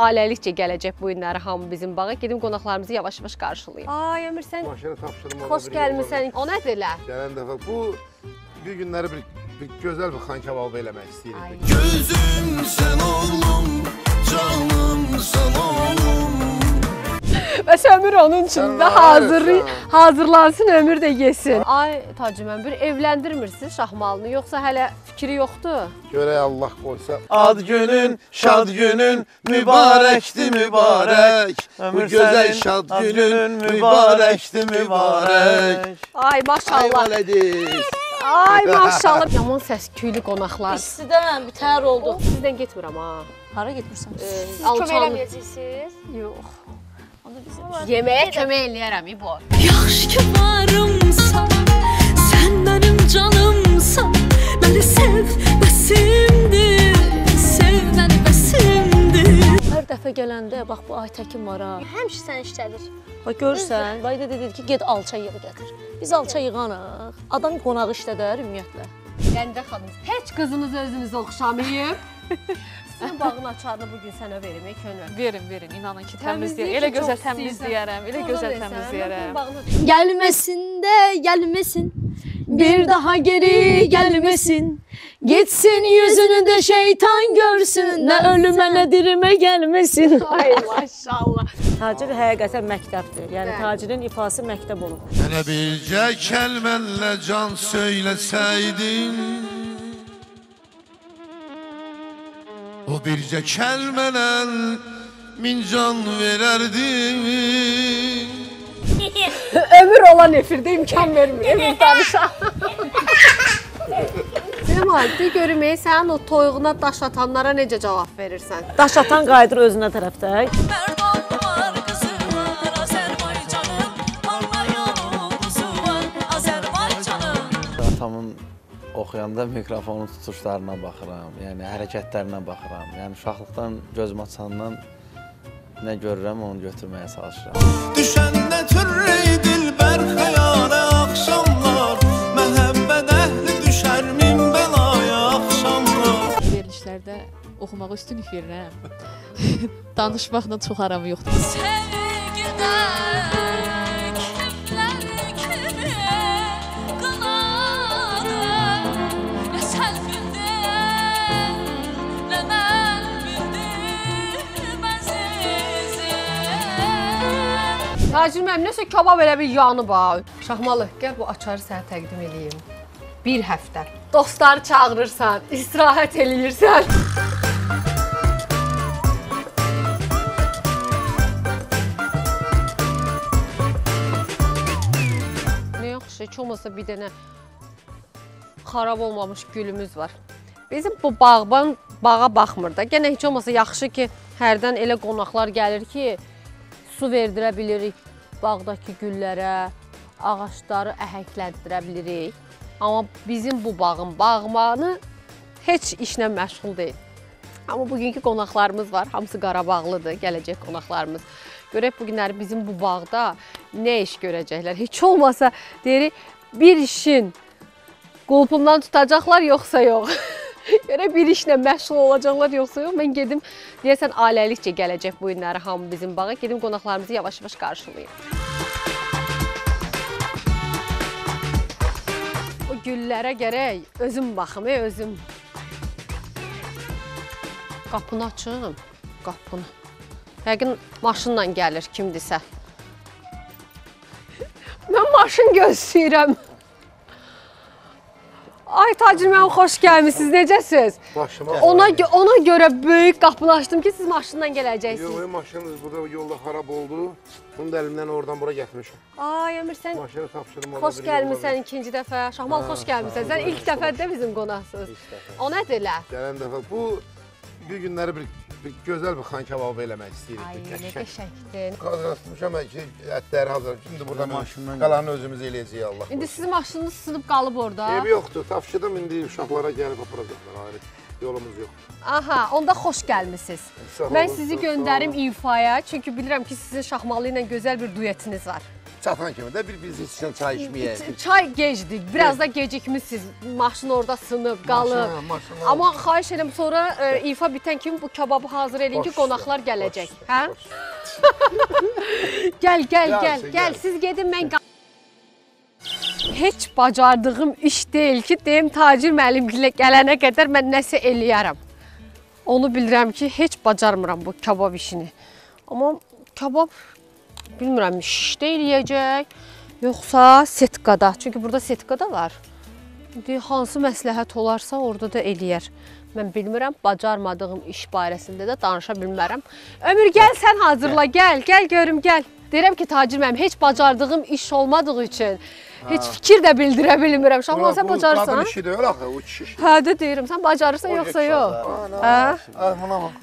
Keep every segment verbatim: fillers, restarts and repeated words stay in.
ailəlikcə gələcək bu günləri hamı bizim bağa. Gedim qonaqlarımızı yavaş-yavaş qarşılayım. Ay Ömür, sən xoş gəlmirsən. O nədir elə? Gələn dəfə bu bir günləri bir, bir gözəl bir xan kebabı eləmək istəyirik. Gözüm sən oğlum, canım sən oğlum. Bəs Ömür onun üçün də hazır, hazırlansın, Ömür də yesin. Ay Tacım Ömür, evləndirmirsiniz şahmalını, yoxsa hələ fikri yoxdur? Görək Allah qoysa. Ad günün, şad günün, mübarəkdir mübarək. Bu gözəl şad günün, mübarəkdir mübarək. Ay maşallah. Ay vələdik. Ay maşallah. Yaman səs küylü qonaqlar. İstidən bitər oldu. Sizdən getmirəm ha. Hara getmirsən? Siz kömək eləməyəcəksiniz? Yox. Yeməyə kömək eləyərəm, İbo. Yaxşı ki varımsan, sən mənim canımsan. Məni sev, bəsimdir, sev məni bəsimdir. Hər dəfə gələndə, bax bu Aytəkin var ha. Həmişə sən işlədir. Bax görürsən, Vayda dedi ki, get alça yığı gətir. Biz alça yığanıq. Adam qonağı işlədər ümumiyyətlə. Gəncə xanım, heç qızınız özünüzə oxşamayıb. Sizin bağın açarını bugün sənə verim, könül. Verin, verin, inanın ki, təmizləyərəm. Elə gözəl təmizləyərəm, elə gözəl təmizləyərəm. Gəlməsin də, gəlməsin. Bir daha geri gəlməsin. Gitsin yüzünü də şeytan görsün. Nə ölümə, nə dirimə gəlməsin. Ay maşallah. Tacir həqiqətən məktəbdir. Yəni tacirin ifası məktəb olub. Mənə bircə kəlmənlə can söyləsəydin, o bircə kəlmənlə min can verərdin. Ömür olan efirdə imkan vermir, Ömür danışa. Zemal, de görüm, sənin o toyuğuna daş atanlara necə cavab verirsən? Daş atan qayıdır özünə tərəfdə. Atamın oxuyanda mikrofonu tutuşlarına baxıram, yəni hərəkətlərinə baxıram. Yəni uşaqlıqdan gözüm açandan nə görürəm, onu götürməyə çalışıram. Düşəndə türrey dilbər xəyala axşamlar, məhəbbət əhli düşər min bəlaya axşamlar. Verilişlərdə oxumağa üstünlük verirəm. Danışmaqla çox aram yoxdur. Tacir mənim, nəsə kabab elə bir yanı var. Şahmalı, gəl bu açarı sənə təqdim edeyim. Bir həftə. Dostları çağırırsan, istirahət eləyirsən. Nə yaxşı, heç olmasa bir dənə xarab olmamış gülümüz var. Bizim bu bağban bağa baxmır da. Gənə heç olmasa yaxşı ki, hərdən elə qonaqlar gəlir ki, su verdirə bilirik bağdakı güllərə, ağaçları əhəkləndirə bilirik. Amma bizim bu bağın bağmanı heç işlə məşğul deyil. Amma bugünkü qonaqlarımız var, hamısı Qarabağlıdır, gələcək qonaqlarımız. Görək bu günləri bizim bu bağda nə iş görəcəklər. Heç olmasa deyirik, bir işin qulpundan tutacaqlar, yoxsa yox. Görək bir işlə məşğul olacaqlar, yoxsa yox. Mən gedim, deyəsən ailəlikcə gələcək bu günləri hamı bizim bağa. Gedim qonaqlarımızı yavaş-yavaş qarşılayım. O güllərə gərək özüm baxım, özüm. Qapını açım, qapını. Yəqin maşınla gəlir kimdirsə. Mən maşın gözləyirəm. Ay Tacir mənim, xoş gəlmişsiniz, necəsiniz? Ona, ona görə böyük qapını açdım ki, siz maşınla gələcəksiniz. Yox, maşınınız burada yolda xarab oldu. Bunu da əlimdən oradan bura gətirmişim. Ay Ömür, sən maşını tapşırdım. Xoş gəlmişsən ikinci dəfə. Şahmal, xoş gəlmişsən. Sən ilk dəfədə bizim qonaqsınız. O nədir elə? Gələn dəfə bu bir günləri bir, bir gözəl bir xan kebabı eləmək istəyirik. Ay, nə qəşəngdir. Qazanmışam ki, ətləri hazır. Şimdi burada maşından qalanı özümüz eləyəcəyik Allah. İndi sizin maşınınız sınıb qalıb orada. Ev yoxdur, tapşırdım, indi uşaqlara gəlib aparacaqlar, ayrı yolumuz yox. Aha, onda xoş gəlmişsiniz. Mən sizi göndərim İfaya, çünki bilirəm ki, sizin Şahmalı ilə gözəl bir duetiniz var. çatan kimi də bir biz içdən çay içməyək. Çay gecdik, biraz da gecikmişsiniz. Maşın orada sınıb, qalıb. Maşın, maşın. Amma xahiş edirəm sonra e, ifa bitən kimi bu kababı hazır eləyin ki, qonaqlar gələcək. Hə? Gəl, gəl, gəl, gəl. Siz gedin, mən heç bacardığım iş deyil ki, deyim Tacir müəllim gələnə qədər mən nəsə eləyərəm. Onu bilirəm ki, heç bacarmıram bu kabab işini. Amma kabab bilmirəm, şişdə eləyəcək, yoxsa setkada. Çünki burada setkada var. Hansı məsləhət olarsa orada da eləyər. Mən bilmirəm, bacarmadığım iş barəsində də danışa bilmərəm. Ömür, gəl sən hazırla, gəl, gəl görüm, gəl. Deyirəm ki, Tacir müəllim, heç bacardığım iş olmadığı üçün heç fikir də bildirə bilmirəm. Şahmal, sən bacarırsan? Bu qadın işi deyil axı, o kişi işi. Hə, də deyirəm, sən bacarırsan yoxsa yox? Hə? Ay, buna bax.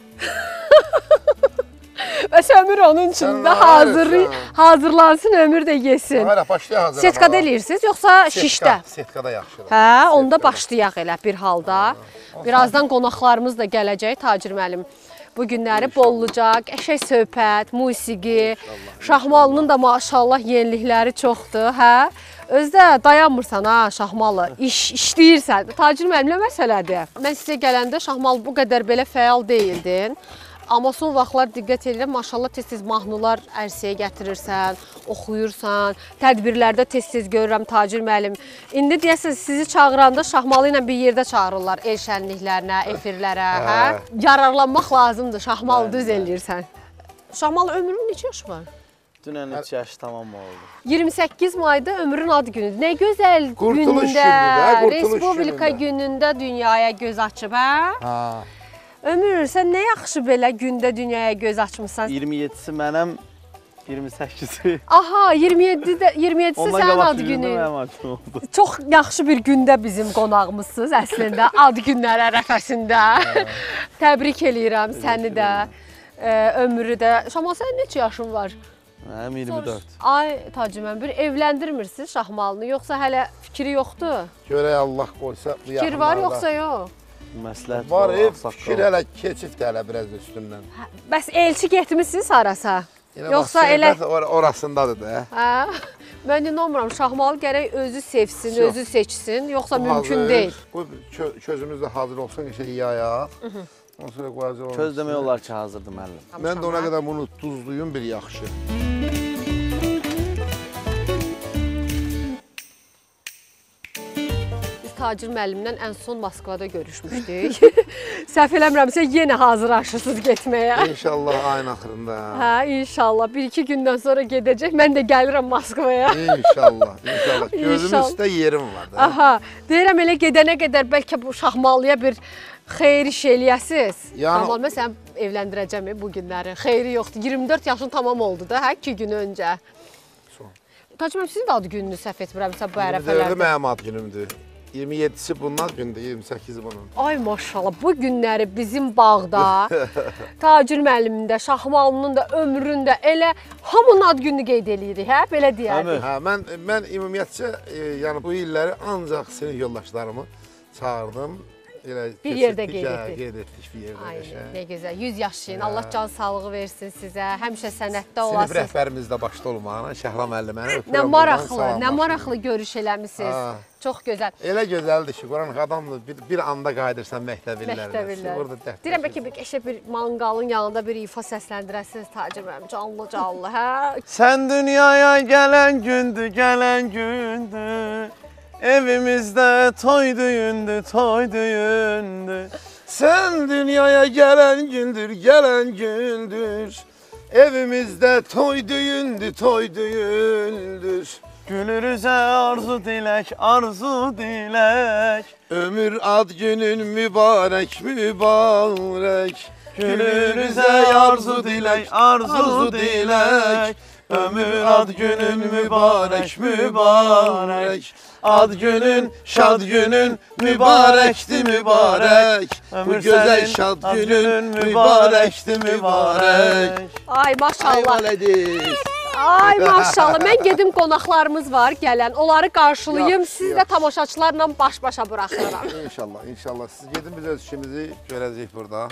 Bəs Ömür onun üçün də hazırlansın, Ömür də yesin. Hələ başlayaq hazırlamağa. Setkada eləyirsiniz, yoxsa şişdə? Setkada yaxşıdır. Hə, onda başlayaq elə bir halda. Birazdan qonaqlarımız da gələcək, Tacir müəllim. Bu günləri bolluca, qəşəng söhbət, musiqi, Şahmalının da maşallah yenilikləri çoxdur, hə? Özdə dayanmırsan ha Şahmalı, iş işləyirsən. Tacir müəllimlə məsələdir. Mən sizə gələndə Şahmal bu qədər belə fəal deyildin. Amma son vaxtlar diqqət edirəm, maşallah tez-tez mahnılar ərsəyə gətirirsən, oxuyursan, tədbirlərdə tez-tez görürəm Tacir müəllim. İndi deyəsiniz, sizi çağıranda Şahmalı ilə bir yerdə çağırırlar el şənliklərinə, efirlərə, hə? Yararlanmaq lazımdır, Şahmalı düz eləyirsən. Şahmalı, Ömrün neçə yaşı var? Dünən üç yaş tamam oldu. iyirmi səkkiz mayda Ömrün ad günüdür. Nə gözəl Qurtuluş gündə, günüdür, qurtuluş Respublika günündə dünyaya göz açıb, hə? Ha. Ömür, sən nə yaxşı belə gündə dünyaya göz açmışsan? iyirmi yedisi mənəm, iyirmi səkizi. Aha, iyirmi yeddidə, iyirmi yedisi sənin ad günün. Oldu. Çox yaxşı bir gündə bizim qonağımızsınız əslində, ad günləri ərəfəsində. Təbrik eləyirəm səni də, Ömrü də. Şahmal, sənin neçə yaşın var? Mənim iyirmi dörd. Ay, Tacir müəllim, bir evləndirmirsiniz Şahmalını, yoxsa hələ fikri yoxdur? Görək Allah qoysa bu yaxınlarda. Fikir var, yoxsa yox? Məsləhət var, ev fikir hələ keçib də hələ biraz üstündən. Bəs elçi getmişsiniz harasa? Yoxsa elə... Orasındadır da. Hə? Mən inanmıram, Şahmalı gərək özü sevsin, özü seçsin, yoxsa mümkün deyil. Bu közümüz də hazır olsun, işə yiyayaq. Köz demək olar ki, hazırdır müəllim. Mən də ona qədər bunu duzluyum bir yaxşı. Tacir müəllimlə ən son Moskvada görüşmüşdük. Səhv eləmirəmsə yenə hazırlaşırsınız getməyə. İnşallah ayın axırında. Hə, inşallah. Bir-iki gündən sonra gedəcək. Mən də gəlirəm Moskvaya. İnşallah, inşallah. Gözümün üstə yerim var da. Aha, deyirəm elə gedənə qədər bəlkə bu Şahmalıya bir xeyir iş eləyəsiz. Şahmal, mən səni evləndirəcəm bu günləri. Xeyri yoxdur. iyirmi dörd yaşın tamam oldu da, hə, iki gün öncə. Tacir müəllim, sizin də ad gününüz səhv etmirəmsə bu ərəfələrdə. iyirmi dördü mənim ad günümdür. iyirmi yeddisi bundan gündür, iyirmi səkizi bunun. Ay maşallah, bu günləri bizim bağda, Tacir müəllimin də, Şahmalının da, Ömrün də elə hamının ad gününü qeyd eləyirik, hə? Belə deyərdik. Hə, mən, mən ümumiyyətcə, e, yəni bu illəri ancaq sinif yoldaşlarımı çağırdım. Elə bir yerdə qeyd etdik. Qeyd etdik bir yerdə. Ay, nə gözəl, yüz yaşayın, Allah can sağlığı versin sizə, həmişə sənətdə olasınız. Sinif rəhbərimiz də başda olmağına, Şəhla müəlliməni öpürəm. Nə maraqlı, nə maraqlı görüş eləmişsiniz. Çox gözəl. Elə gözəldir ki, Quran adamdır, bir, bir anda qayıdırsan məktəbillərdə. Məktəbillərdə. Deyirəm, bəlkə bir qəşə bir manqalın yanında bir ifa səsləndirəsiniz Tacir müəllim, canlı canlı, hə? Sən dünyaya gələn gündür, gələn gündür. Evimizdə toy düyündür, toy düyündür. Sən dünyaya gələn gündür, gələn gündür. Evimizdə toy düyündür, toy düyündür. Gülürüzə arzu dilək, arzu dilək. Ömür ad günün mübarək, mübarək. Gülürüzə arzu dilək, arzu dilək. Ömür ad günün mübarək, mübarək. Ad günün, şad günün mübarəkdir, mübarək. Bu gözəl şad günün mübarəkdir, mübarək. Ay maşallah. Ayvalədir. Ay maşallah. Mən gedim qonaqlarımız var gələn. Onları qarşılayım. Siz də tamaşaçılarla baş-başa buraxıram. İnşallah, inşallah. Siz gedin biz öz işimizi görəcəyik burada.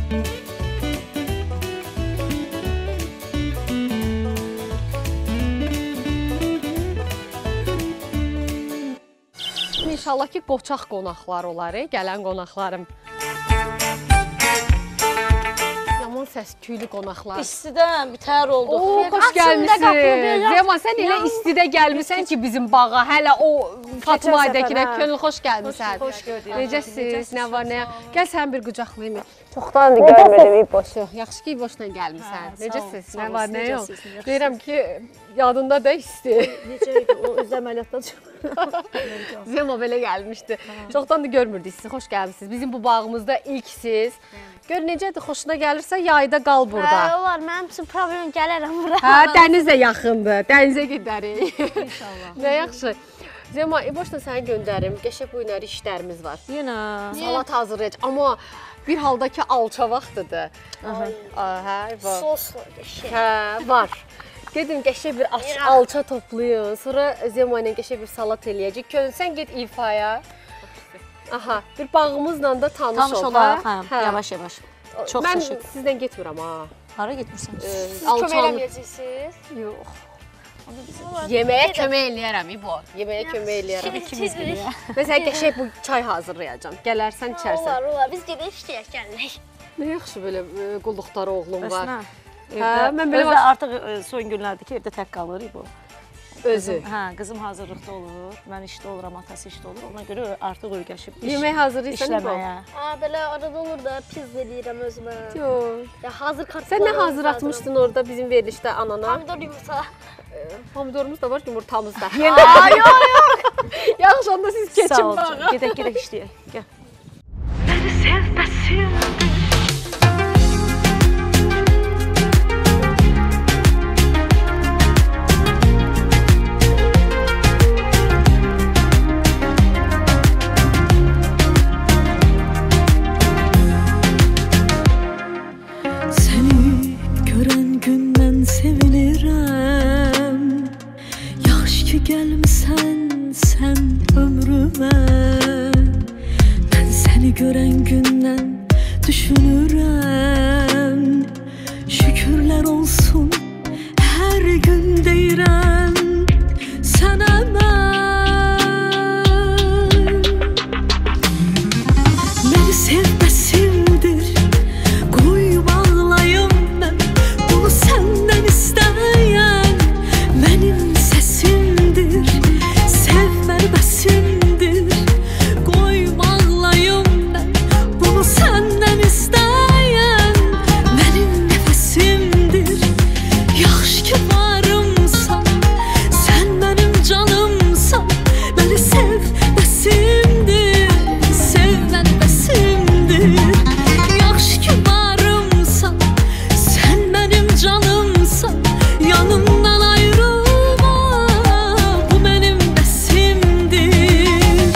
İnşallah ki qoçaq qonaqlar olar, gələn qonaqlarım. Yaman səs-küylü qonaqlar. İstidən bitər oldu. Oo, xoş gəlmişsin. Zema, sən elə istidə gəlmisən ki bizim bağa. Hələ o Fatıma Aydəkinə könül xoş gəlmisən. Xoş gördük. Necəsiz? Nə var, nə? Gəl sən bir qucaqlayım. Çoxdandır görmədim İboşu. Yaxşı ki İboşla gəlmisən. Necəsiz? Nə var, nə yox? Deyirəm ki, yadında da isti. Necə idi? O öz əməliyyatdan çıxdı. Zema belə gəlmişdi. Çoxdandır görmürdük sizi. Xoş gəlmisiniz. Bizim bu bağımızda ilksiniz. Gör necədir, xoşuna gəlirsə yayda qal burada. Hə, olar, mənim üçün problem gələrəm bura. Hə, dəniz də yaxındır. Dənizə gedərik. İnşallah. Nə yaxşı. Zema, İboşla səni göndərim. Qəşəng bu günləri işlərimiz var. Yenə. Salat hazırlayacaq. Amma bir halda ki alça vaxtıdır. Hə, var. Soslu bir şey. Hə, var. Gedin qəşəng bir alça toplayın. Sonra Zema ilə qəşəng bir salat eləyəcək. Kön, sən get İfaya. Aha, bir bağımızla da tanış, Tanış ol. olaraq, hə, yavaş-yavaş. Çox Mən təşəkkür. sizdən getmirəm ha. Hara getmirsən? Siz kömək eləməyəcəksiniz? Yox. Yeməyə kömək eləyərəm İbo. Yeməyə kömək eləyərəm. İkimiz bilik. Məsələn, qəşəng bu çay hazırlayacağam. Gələrsən, içərsən. Olar, olar. Biz gedək işləyək gəlmək. Nə yaxşı belə e, qulluqları oğlum var. Evdə, mən belə özdə baş- artıq e, son günlərdir ki, evdə tək qalır bu. Özü. Hə, qızım hazırlıqda olur, mən işdə oluram, atası işdə olur. Ona görə artıq öyrəşib iş, Yemək hazırlayırsan İbo. işləməyə. Aa, belə arada olur da pizza eləyirəm özümə. Yox. Ya hazır kartlar. Sən nə hazır atmışdın orada bizim verilişdə anana? Pomidor yumurta. Pomidorumuz da var, yumurtamız da. Yenə. Aa, yox, yox. Yaxşı, onda siz Sağ keçin ol. bağa. canım. Gedək, gedək işləyək. Gəl. Beni sevmesin. Seni gören günden sevinirəm. Yaxşı ki gelmişsən sen ömrüme. Ben seni gören günden düşünürəm. Şükürler olsun her gün deyirəm sənə mən. Məni sevməsindir qoyub ağlayım mən. Bunu səndən istəyən mənim səsimdir. Sevməməsindir qoyub ağlayım mən. Bunu səndən istəyən mənim nəfəsimdir. Yaxşı ki varımsan, sən mənim canımsan. Məni sevməsindir, sevməməsindir. Yaxşı ki varımsan, sən mənim canımsan. Yanımdan ayrılma, bu mənim bəsimdir.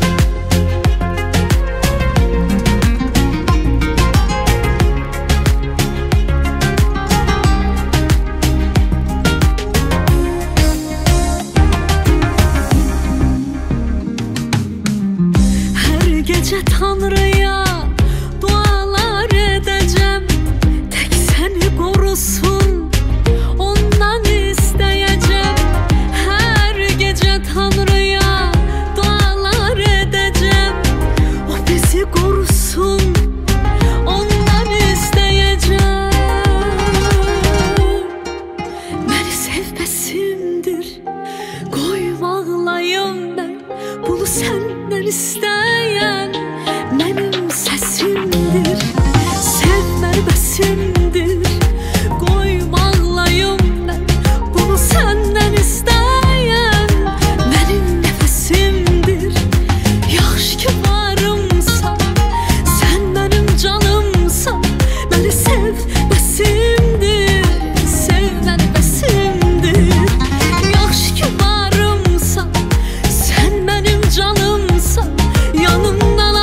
Hər gecə Tanrıya dualar edəcəm. Tək səni qorusun, ondan istəyəcəm. Hər gecə Tanrıya dualar edəcəm. O bizi qorusun, ondan istəyəcəm. Məni sevməsindir qoyub ağlayım mən. Bunu səndən istəyən mənim səsimdir. Sevməməsindir qoyub ağlayım mən. Bunu səndən istəyən mənim nəfəsimdir. Yaxşı ki varımsan, sən mənim canımsan. Məni sevməsindir, sevməməsindir. Yaxşı ki varımsan, sən mənim canımsan. Yanımdan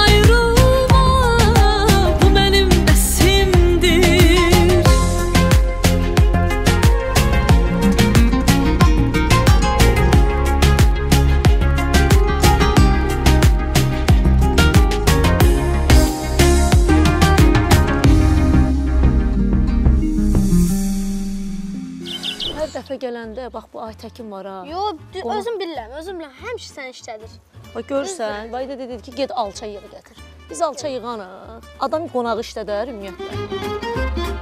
dəfə gələndə bax bu Aytəkin var ha. Yo, özüm bilirəm, özüm bilirəm. Həmişə sən işlədir. Bax görürsən, Vahide dedi ki, get alça yığı gətir. Biz alça yığanıq. Adam qonağı işlədər ümumiyyətlə.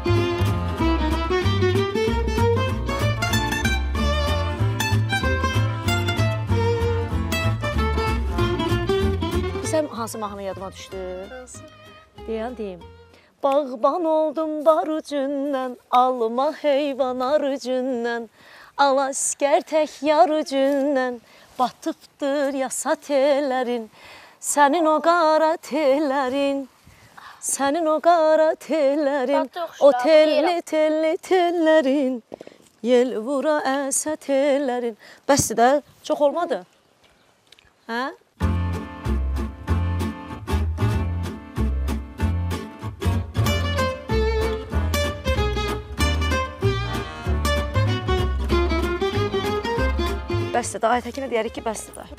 Sən hansı mahnı yadıma düşdü? Hansı? Deyən deyim. Bağban oldum bar ucundan, alma heyvan arıcından, alasker tək yar ucundan, batıbdır yasa tellərin, sənin o qara tellərin, sənin o qara tellərin, o telli telli tellərin, yel vura əsə tellərin. Bəsdir də, çox olmadı? Hə? Bəsdir də, Aytəkinə deyərik ki, bəsdir də.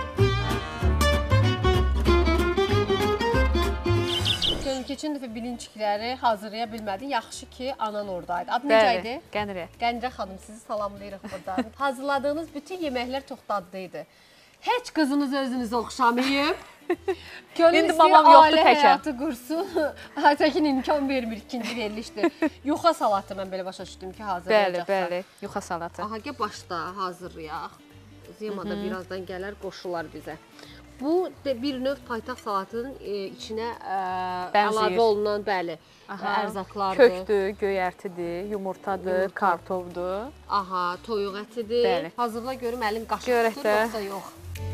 Gönül keçən dəfə bilinçikləri hazırlaya bilmədin. Yaxşı ki, anan oradaydı. Adı necə idi? Qənirə. Qənirə xanım, sizi salamlayırıq buradan. Hazırladığınız bütün yeməklər çox dadlıydı. Heç qızınız özünüzə oxşamayıb. İndi mamam yoxdur ailə təkə. həyatı qursun. Aytəkin imkan vermir, ikinci verilişdir. Yuxa salatı mən belə başa düşdüm ki, hazırlayacaqsan. Bəli, bəli. Yuxa salatı. Aha, gəl başda hazırlayaq. Ziyema da birazdan gələr, qoşular bizə. Bu bir növ paytaxt salatının e, içinə e, əlavə olunan, bəli, Aha, ərzaqlardır. Kökdür, göyərtidir, yumurtadır, Yumurta. kartovdur. Aha, toyuq ətidir. Bəli. Hazırla görüm əlin qaşıq Görək tutur, də. yoxsa yox.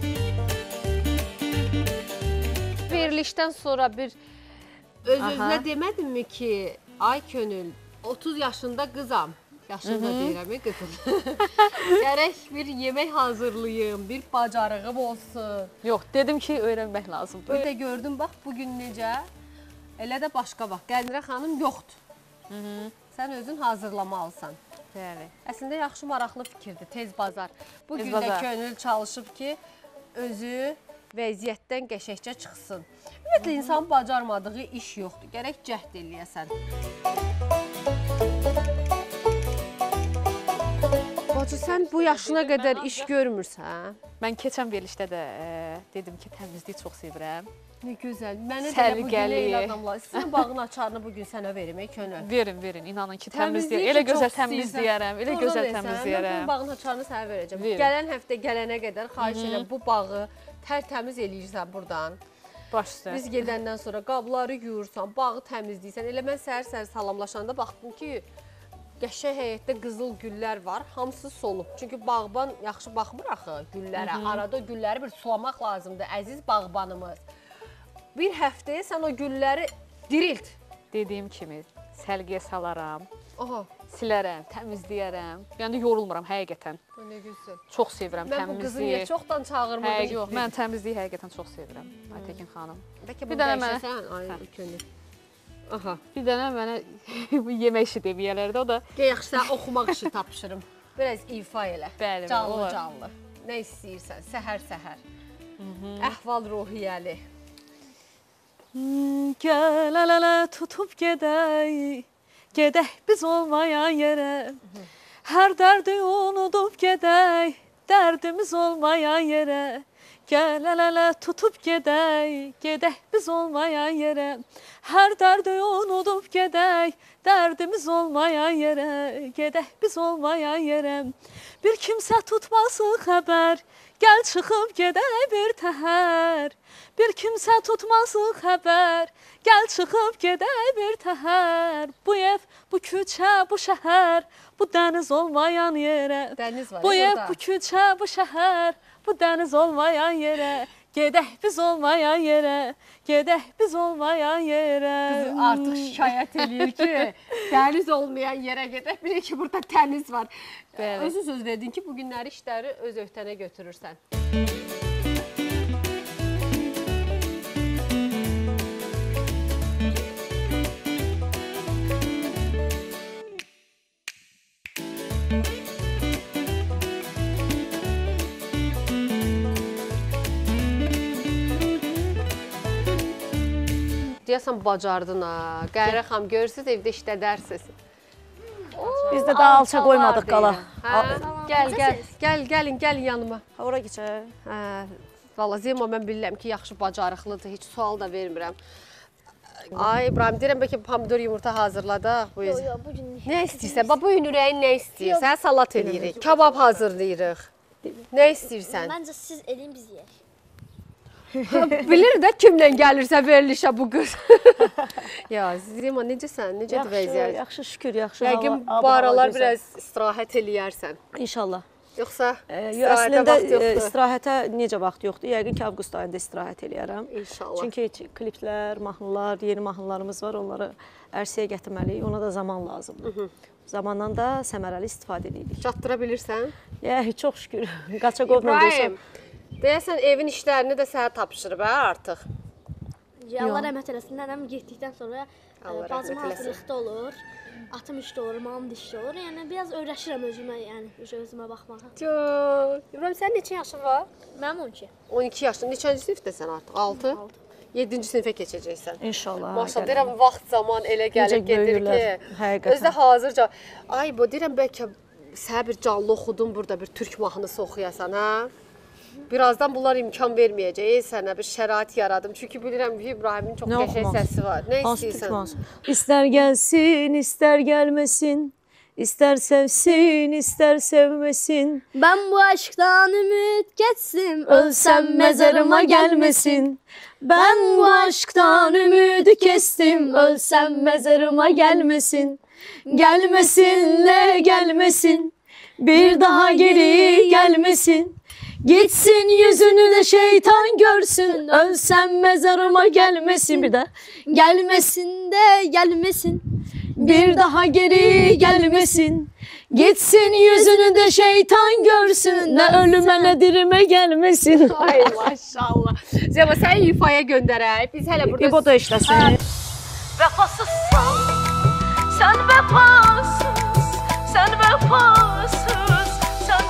Verilişdən sonra bir öz-özünə demədinmi ki, ay könül, otuz yaşında qızam. Yaşında deyirəm, qızım. Gərək bir yemək hazırlayım, bir bacarığım olsun. Yox, dedim ki, öyrənmək lazımdır. Bir də gördüm, bax, bugün necə, elə də başqa bax, Qənirə xanım yoxdur. Hı -hı. Sən özün hazırlamalısan. Bəli. Əslində, yaxşı, maraqlı fikirdir, tez bazar. Bugün Tez də bazar. könül çalışıb ki, özü vəziyyətdən qəşəkcə çıxsın. Ümumiyyətlə, insanın bacarmadığı iş yoxdur, gərək cəhd eləyəsən. Bacı, sən bu yaşına qədər iş görmürsən? Mən keçən verilişdə də e, dedim ki, təmizliyi çox sevirəm. Nə gözəl. Mənə də bu gün Səliqəli. elə adamlar. Sizin bağın açarını bugün sənə verim, ey könül. Verin, verin, inanın ki, Təmizliyi təmizləyərəm. Elə ki, çox gözəl istəyirsən. təmizləyərəm, elə Doğru gözəl deyirsən. Mən təmizləyərəm. bu bağın açarını sənə verəcəm. Verin. Gələn həftə gələnə qədər xahiş edirəm bu bağı tərtəmiz eləyirsən buradan. Baş üstə. Biz gedəndən sonra qabları yuyursan, bağı təmizləyirsən. Elə mən səhər-səhər salamlaşanda baxdım ki, qəşəng həyətdə qızıl güllər var, hamısı solub. Çünki bağban yaxşı baxmır axı güllərə. Arada gülləri bir sulamaq lazımdır, əziz bağbanımız. Bir həftəyə sən o gülləri dirilt. Dediyim kimi, səlgiyə salaram, Oha, silərəm, təmizləyərəm. Yəni yorulmuram həqiqətən. nə gözəl. Çox sevirəm Mən bu qızı niyə təmizliyi. çoxdan çağırmadım? Həqiqətən, yox, mən təmizliyi həqiqətən çox sevirəm, Aytəkin xanım. Bəlkə Bir bunu dənə mənə- dəyişəsən, ay könül. Aha. Bir dənə mənə bu yemək işi deməyələr də, o da Gəl yaxşı, sən oxumaq işi tapşırım. Biraz ifa elə. Bəli, Canlı olar. canlı. Nə istəyirsən, səhər-səhər. Əhval ruhiyyəli. Gəl əl-ələ tutub gedək, gedək biz olmayan yerə. Hər dərdi unudub gedək, dərdimiz olmayan yerə. Gəl əl-ələ tutub gedək, gedək biz olmayan yerə. Hər dərdi unudub gedək, dərdimiz olmayan yerə. Gedək biz olmayan yerə. Bir kimsə tutmasın xəbər, gəl çıxıb gedək bir təhər. Bir kimsə tutmasın xəbər, gəl çıxıb gedək bir təhər. Bu ev, bu küçə, bu şəhər, bu dəniz olmayan yerə. Dəniz var, Bu ya ev, burada. bu küçə, bu şəhər, bu dəniz olmayan yerə. Gedək biz olmayan yerə, gedək biz olmayan yerə. Qızı artıq şikayət eləyir ki, dəniz olmayan yerə gedək. Bilir ki, burada dəniz var. Bəli. Özün söz verdin ki, bu günləri işləri öz öhdənə götürürsən. Deyəsən bacardın ha. Qəhərə xanım, görürsünüz evdə işlədərsiniz. Biz də daha alça qoymadıq qala. Hə, gəl, gəl, gəl, gəlin, gəlin yanıma. Ora keçək. Hə, valla Zema mən bilirəm ki, yaxşı bacarıqlıdır, heç sual da vermirəm. Ay İbrahim, deyirəm bəlkə pomidor yumurta hazırladaq bu yüzden. Yox, yox, bugün Nə istəyirsən? Bax, bu gün ürəyin nə istəyirsən? Salat eləyirik, kabab hazırlayırıq. Nə istəyirsən? Məncə siz eləyin, biz yeyək. Bilir də kimlə gəlirsə verilişə bu qız. Ya Zema, necəsən? Necədir vəziyyət? Yaxşı, şükür, yaxşı. Yəqin bu aralar biraz istirahət eləyərsən. İnşallah. Yoxsa Əslində istirahətə necə vaxt yoxdur? Yəqin ki, avqust ayında istirahət eləyərəm. İnşallah. Çünki kliplər, mahnılar, yeni mahnılarımız var, onları ərsəyə gətirməliyik. Ona da zaman lazımdır. Zamandan da səmərəli istifadə edirik. Çatdıra bilirsən? Yəni, çox şükür. Qaçaqovla İbrahim, deyəsən evin işlərini də sənə tapşırıb, hə, artıq? Allah rəhmət eləsin, nənəm getdikdən sonra Allah bacım rəhmət eləsin. hazırlıqda olur. Atım işdə olur, mamam da işdə olur. Yəni, biraz öyrəşirəm özümə, yəni, özümə baxmağa. Çox. İbrahim, sənin neçə yaşın var? Mənim on iki. on iki yaşın. Neçənci sinifdəsən artıq? altı? yeddinci sinifə keçəcəksən. İnşallah. Maşallah, deyirəm, vaxt zaman elə gəlir, gedir ki, həqiqətən. özdə hazırca. Ay, bu deyirəm, bəlkə sənə bir canlı oxudun, burada bir türk mahnısı oxuyasan, hə? Birazdan bunlar imkan verməyəcək, sənə bir şərait yaradım. Çünki bilirəm ki, İbrahimin çox qəşəng səsi var. Nə istəyirsən? İstər gəlsin, istər gəlməsin, istər sevsin, istər sevməsin. Mən bu aşkdan ümid keçsim, Ölsəm məzarıma gəlməsin. Ben bu aşkdan ümidi kestim, ölsəm məzarıma gəlməsin. Gəlməsin, nə gəlməsin, bir daha geri gəlməsin. Gitsin yüzünü de şeytan görsün, ölsəm məzarıma gəlməsin. Bir də Gəlməsin də gəlməsin, bir daha geri gəlməsin. Gitsin yüzünü de şeytan görsün, nə ölümə nə dirimə gəlməsin. Ay maşallah. Zema, səni ifaya göndərək. Biz hələ burada... İbo da işləsin. Vəfasızsan, sən vəfasız, sən vəfasız, sən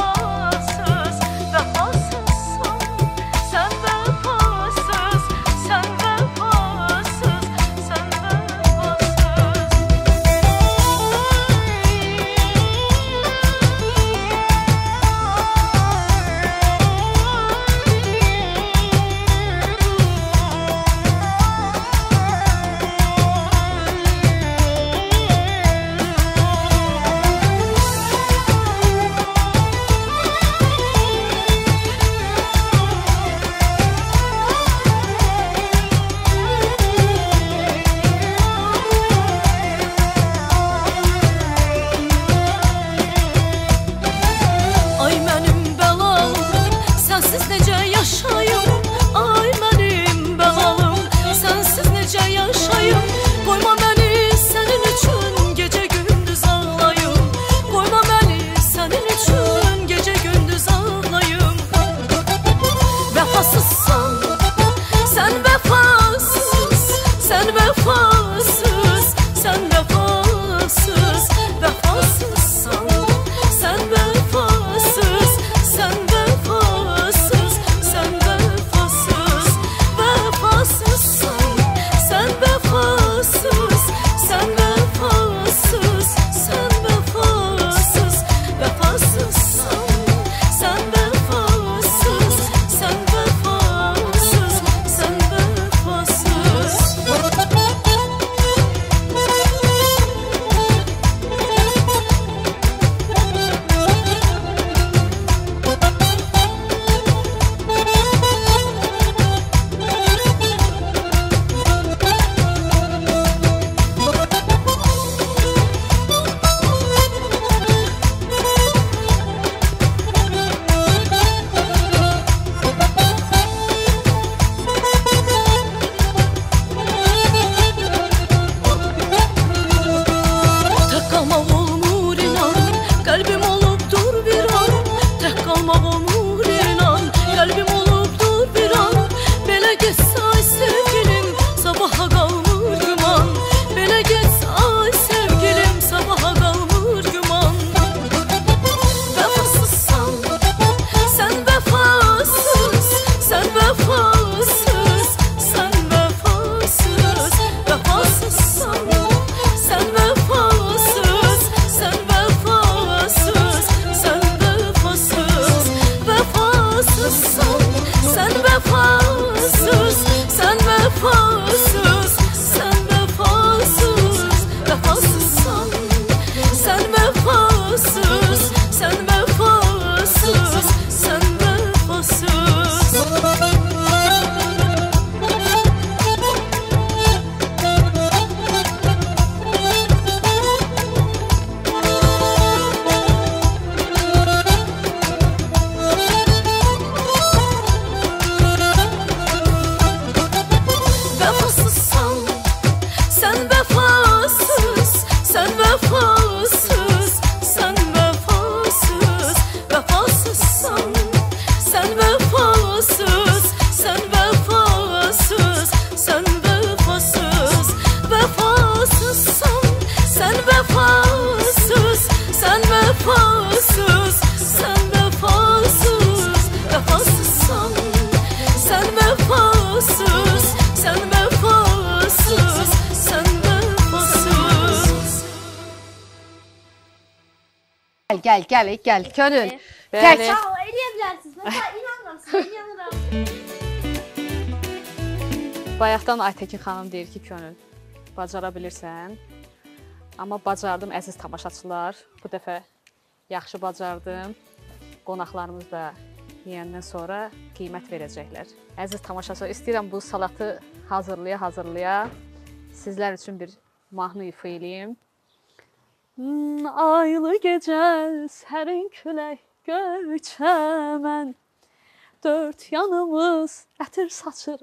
vəfasız, vəfasızsan, sən vəfasız, sən vəfasız, sən vəfasız. Ay mənim bəlalım, sənsiz necə yaşayım? Ay mənim bəlalım, sənsiz necə yaşayım? Qoyma məni sənin üçün gecə gündüz ağlayım. Qoyma məni sənin üçün gecə gündüz ağlayım. Vəfasızsan, sən vəfasız, sən vəfasız, sən vəfasız, vəfasızsan, sən vəfasız, sən vəfasız, sən vəfasız, vəfasızsan, sən vəfasız, sən vəfasız, sən vəfasız, vəfasızsan, sən vəfasız, sən vəfasız, sən vəfasız. gəl, gəl, gəl. Könül. Bəli. Tək. Sağ ol, eləyə bilərsiniz. Mən daha inanmıram sizə, inanıram. Bayaqdan Aytəkin xanım deyir ki, Könül, bacara bilirsən. Amma bacardım, əziz tamaşaçılar. Bu dəfə yaxşı bacardım. Qonaqlarımız da yeyəndən sonra qiymət verəcəklər. Əziz tamaşaçılar, istəyirəm bu salatı hazırlaya-hazırlaya sizlər üçün bir mahnı ifa eləyim. Hmm, aylı gecə, sərin külək, göy çəmən, dörd yanımız ətir saçır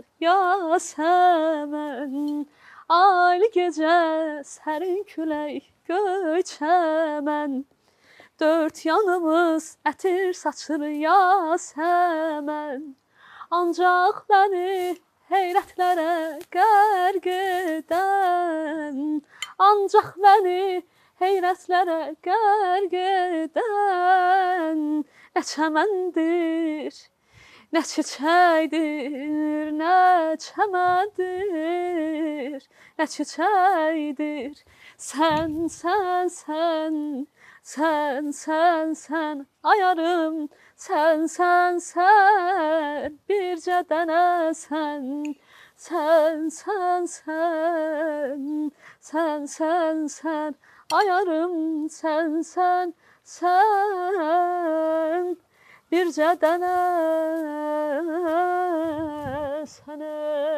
yasəmən. Aylı gecə, sərin külək, göy çəmən, dörd yanımız ətir saçır yasəmən. Ancaq məni heyrətlərə qərq edən, ancaq məni heyrətlərə qərq edən nə çəməndir, nə çiçəkdir, nə çəməndir, nə çiçəkdir. Sən, sən, sən, sən, sən, sən, ayarım, sən, sən, sən, bircə dənə sən, sən, sən, sən, sən, sən, sən, ayarım, sən, sən, sən, bircə dənə sənə.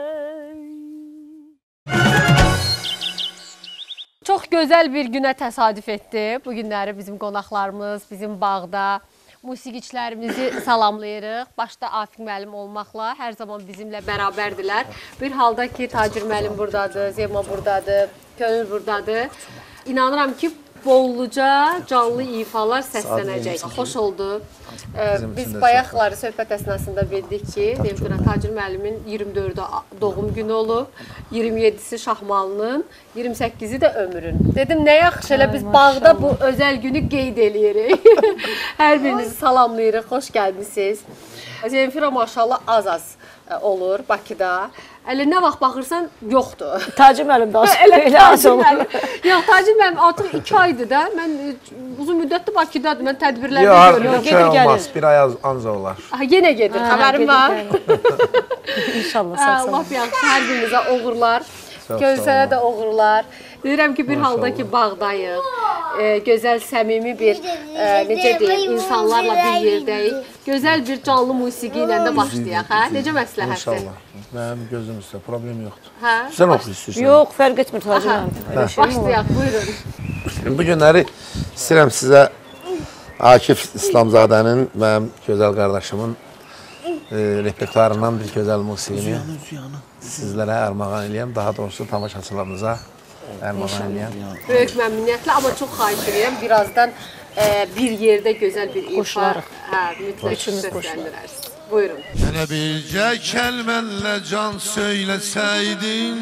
Çox gözəl bir günə təsadüf etdi. Bu günləri bizim qonaqlarımız, bizim bağda musiqiçilərimizi salamlayırıq. Başda Afiq müəllim olmaqla hər zaman bizimlə bərabərdirlər. Bir halda ki, Tacir müəllim buradadır, Zema buradadır, Könül buradadır. İnanıram ki, bolluca canlı ifalar səslənəcək. Xoş oldu. Biz bayaqları söhbət əsnasında bildik ki, Zemfira Tacir müəllimin iyirmi dördü doğum günü olub, iyirmi yeddisi Şahmalının, iyirmi səkkizi də ömrün. Dedim, nə yaxşı elə biz bağda bu özəl günü qeyd eləyirik. Hər birinizi salamlayırıq, xoş gəlmişsiniz. Zemfira maşallah az-az olur Bakıda. Əli nə vaxt baxırsan, yoxdur. Tacir müəllim də elə az olur. Yox, Tacir müəllim artıq iki aydır da. Mən uzun müddətdir Bakıdadır. Mən tədbirlərdə görürəm. Yox, iki ay olmaz. Bir ay ancaq olar. Yenə gedir, xəbərim var. İnşallah, sağ olun. Laf yaxşı, hər birinizə uğurlar. Gövsəyə də uğurlar. Deyirəm ki, bir halda ki, bağdayıq. Gözəl, səmimi bir, necə deyim, insanlarla bir yerdəyik. Gözəl bir canlı musiqi ilə də başlayaq, hə? Necə məsləhətdir? İnşallah. Mənim gözüm üstə, problem yoxdur. Hə? Sən oxu istəyirsən. Yox, fərq etmir Tacir müəllim. Başlayaq, buyurun. Bu günləri istəyirəm sizə Akif İslamzadənin, mənim gözəl qardaşımın repertuarından bir gözəl musiqini sizlərə ərmağan eləyəm. Daha doğrusu tamaşaçılarımıza ərmağan eləyəm. Böyük məmnuniyyətlə, amma çox xahiş edirəm. Birazdan bir yerdə gözəl bir ifa mütləq səsləndirərsiniz. Buyurun. Mənə bircə kəlmənlə can söyləsəydin,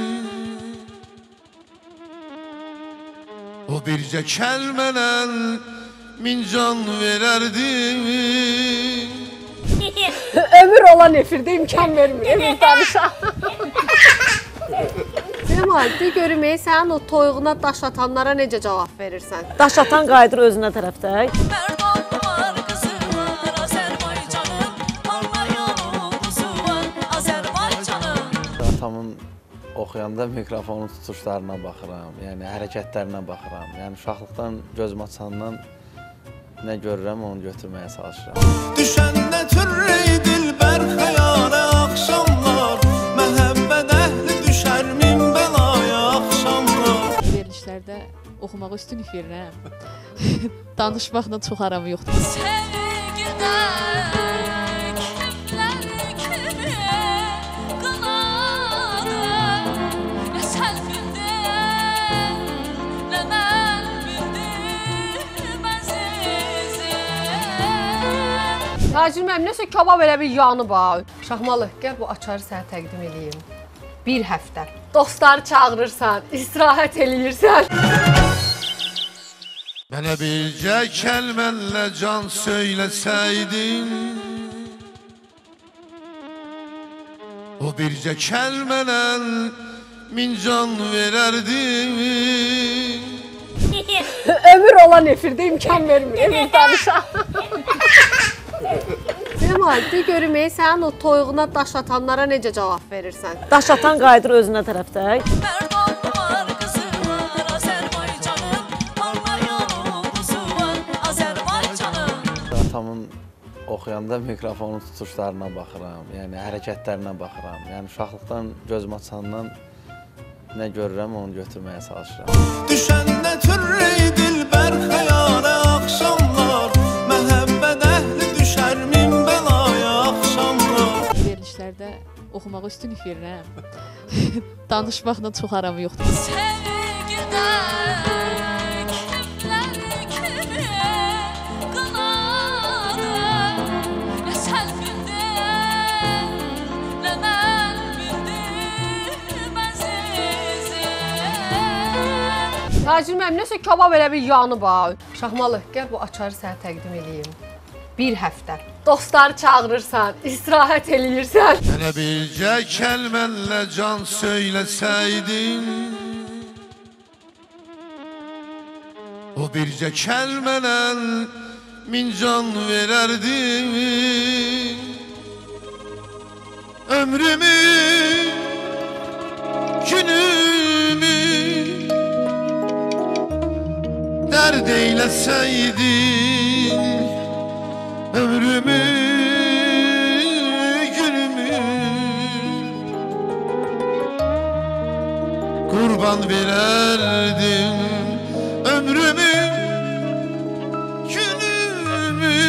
o bircə kəlmənlə min can verərdin. Ömür olan efirdə imkan vermir, emir danışaq. Zemal, de görüm, sən o toyuğuna daş atanlara necə cavab verirsən? Daş atan qayıdır özünə tərəfdə. Atamın oxuyanda mikrofonun tutuşlarına baxıram, yəni hərəkətlərinə baxıram. Yəni uşaqlıqdan gözüm açandan nə görürəm, onu götürməyə çalışıram. Düşəndə türrey dilbər xəyalə axşamlar, məhəbbət əhli düşər min bəlaya axşamlar. Verilişlərdə oxumağı üstünlük verirəm. Danışmaqla çox aram yoxdur. Tacir müəllim, nəsə kabab elə bir yanı var. Şahmalı, gəl bu açarı sənə təqdim edeyim. Bir həftə. Dostları çağırırsan, istirahət eləyirsən. Mənə bircə kəlmənlə can söyləsəydin, o bircə kəlmənlə min can verərdin. Ömür olan efirdə imkan vermir. Emir danışaq. Cemal, de görüm, sənin o toyuğuna daş atanlara necə cavab verirsən? Daş atan qayıdır özünə tərəfdə. Merdan var, kızı var, Azerbaycan'ın parlayan ulduzu var, Azerbaycan'ın. Atamın oxuyanda mikrofonun tutuşlarına baxıram, yəni hərəkətlərinə baxıram. Yəni uşaqlıqdan gözüm açandan nə görürəm onu götürməyə çalışıram. Düşəndə türrey dilbər xəyala axşamlar, məhəbbət əhli düşər min bəlaya axşamlar. Verilişlərdə oxumağa üstünlük verirəm. Danışmaqla çox aram yoxdur. Sevgiden kimler kimi kınadım, ne sen bildin, ne ben bildim əzizim. Tacir mənim, nəsə kabab elə bir yanı var. Şahmalı, gəl bu açarı sənə təqdim edeyim. Bir həftə. Dostları çağırırsan, istirahət eləyirsən. Mənə bircə kəlmənlə can söyləsəydin, o bircə kəlmənlə min can verərdim. Ömrümü, günümü dərd eyləsəydin, ömrümü, günümü qurban verərdim. Ömrümü, günümü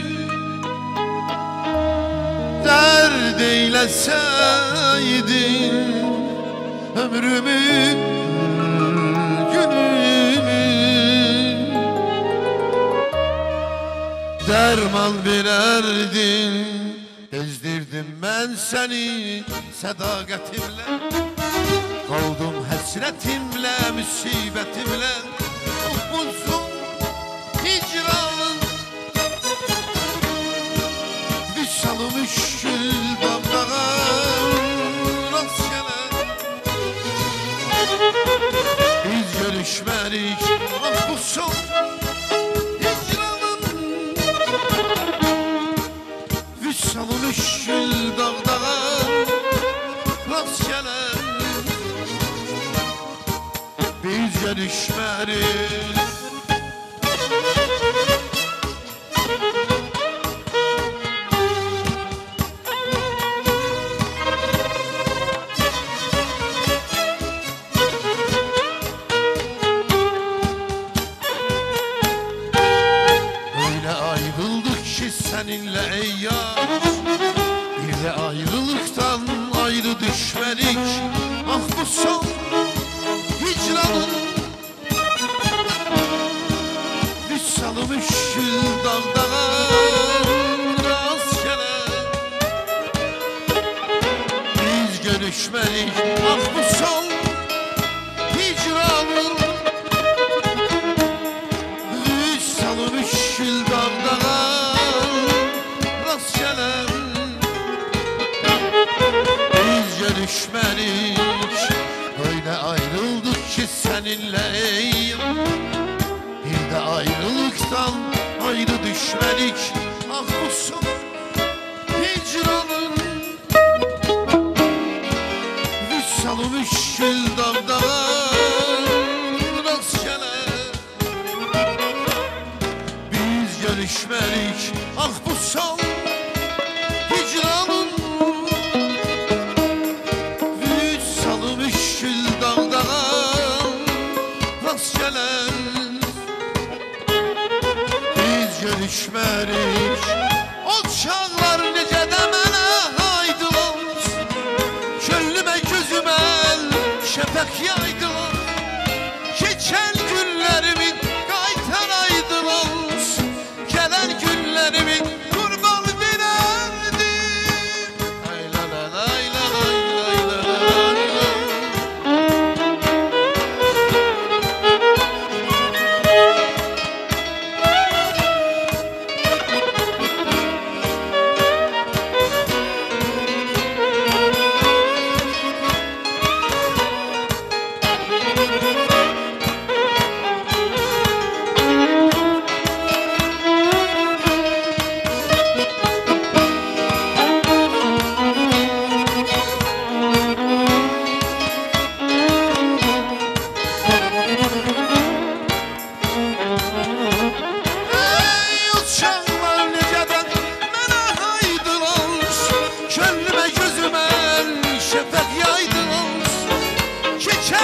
dərd eyləsəydin, ömrümü, günümü dərman verərdin. Ezdirdim mən səni sədaqətimlə, qaldım həsrətimlə, müsibətimlə. Uzun hicranın vüsalım üşkül damdağa rast gələn. Biz görüşmərik, ah bu son vüsalım üşkül dağdağa rast gələn. Biz görüşmərik. Öyle ayrıldık ki seninle ey yar, bir de ayrılıktan ayrı düşmedik. Ah bu son hicranın vüsalım üşkül dağdağa rast gələn. Biz görüşmedik. Ah bu son hicranın vüsalım üşkül dağdağa rast gələn. Biz görüşmedik. Öyle ayrıldık ki seninle ey, bir de ayrılıktan ayrı düşmedik. Ah bu son hicranın vüsalım üşkül dağdağa rast gələn. Biz görüşmedik. Ah bu son hicranın vüsalım üşkül dağdağa rast gələn. Biz görüşmərik. O çağlar necə də mənə aydın, könlümə gözümə şəfəq yaydılar. Keçən günlərimin qaytar aydın, gələn günlərimin qurban verərdim. Ay la la lay la lay lay la lay la.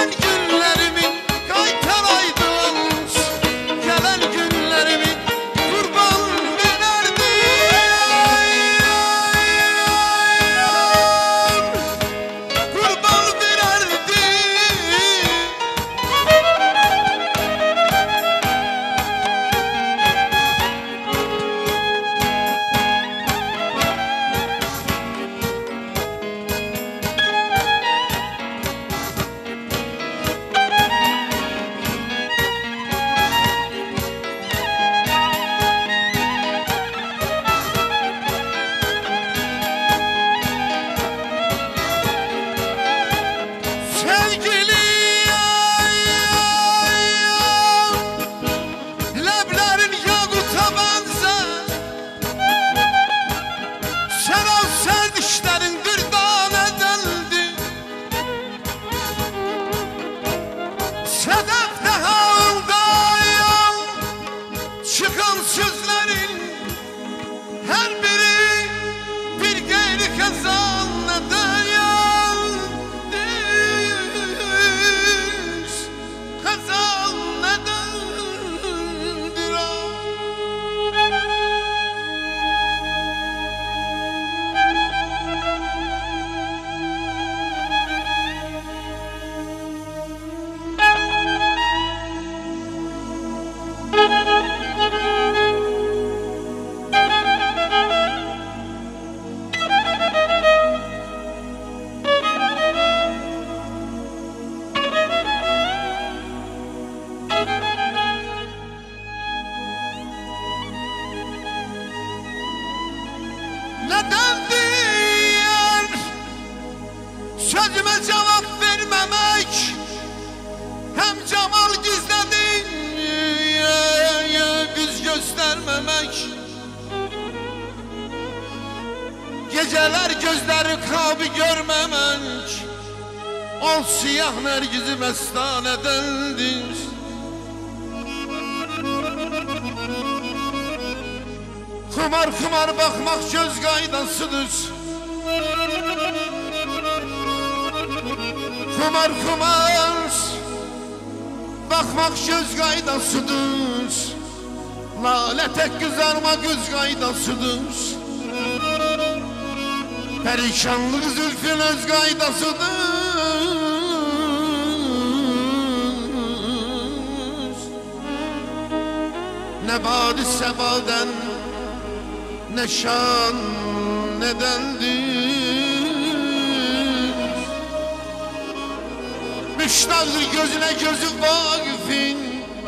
gelen günlerimi qaytaraydın, gelen günlerimi kurban vererdim, kurban vererdim. Sevgili leblerin yakuta benzer, sen olsan dişlerin bir tane deldi, sedefte havaldayım, çıkan sözlerin her biri bir gayri kazan neden kazan nedendir o? Nedendir sözüme cevap vermemek, hem cemal gizledin ya, ya yüz göstermemek, geceler gözleri kabi görmemek, o siyah nergizi mestanedendir. Kumar kumar bakmak göz kaydasıdır, kumar kumar bakmak göz kaydasıdır, lale tek kızarma göz kaydasıdır, perişanlık zülfün öz kaydasıdır. Ne badi sebaden ne şan nedendir, müştaktır gözüne gözü vakıfın,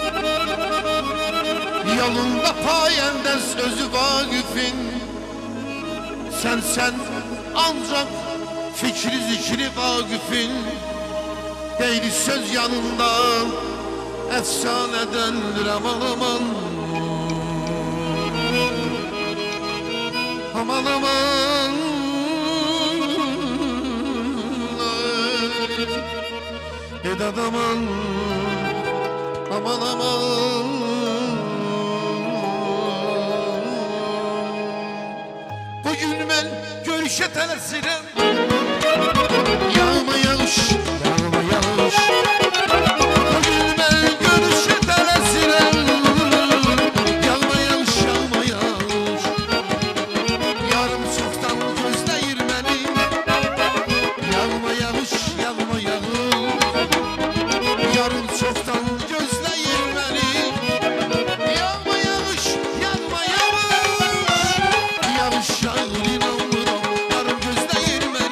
yolunda payende sözü vakıfın, sen sen ancak fikri zikri vakıfın, değil söz yanında efsanedendir. Aman aman aman aman Edat aman aman aman. Bugün ben görüşe tələsirəm, yağma yağış yağma yağış. Bugün ben görüşe tələsirəm, yağma yağış yağma yağış. Yarım çoxdan gözləyir məni, yağma yağış yağma yağış. Yarım çoxdan gözləyir məni, yağma yağış yağma yağış. Yağış yağır inanmıram, yarım gözləyir məni.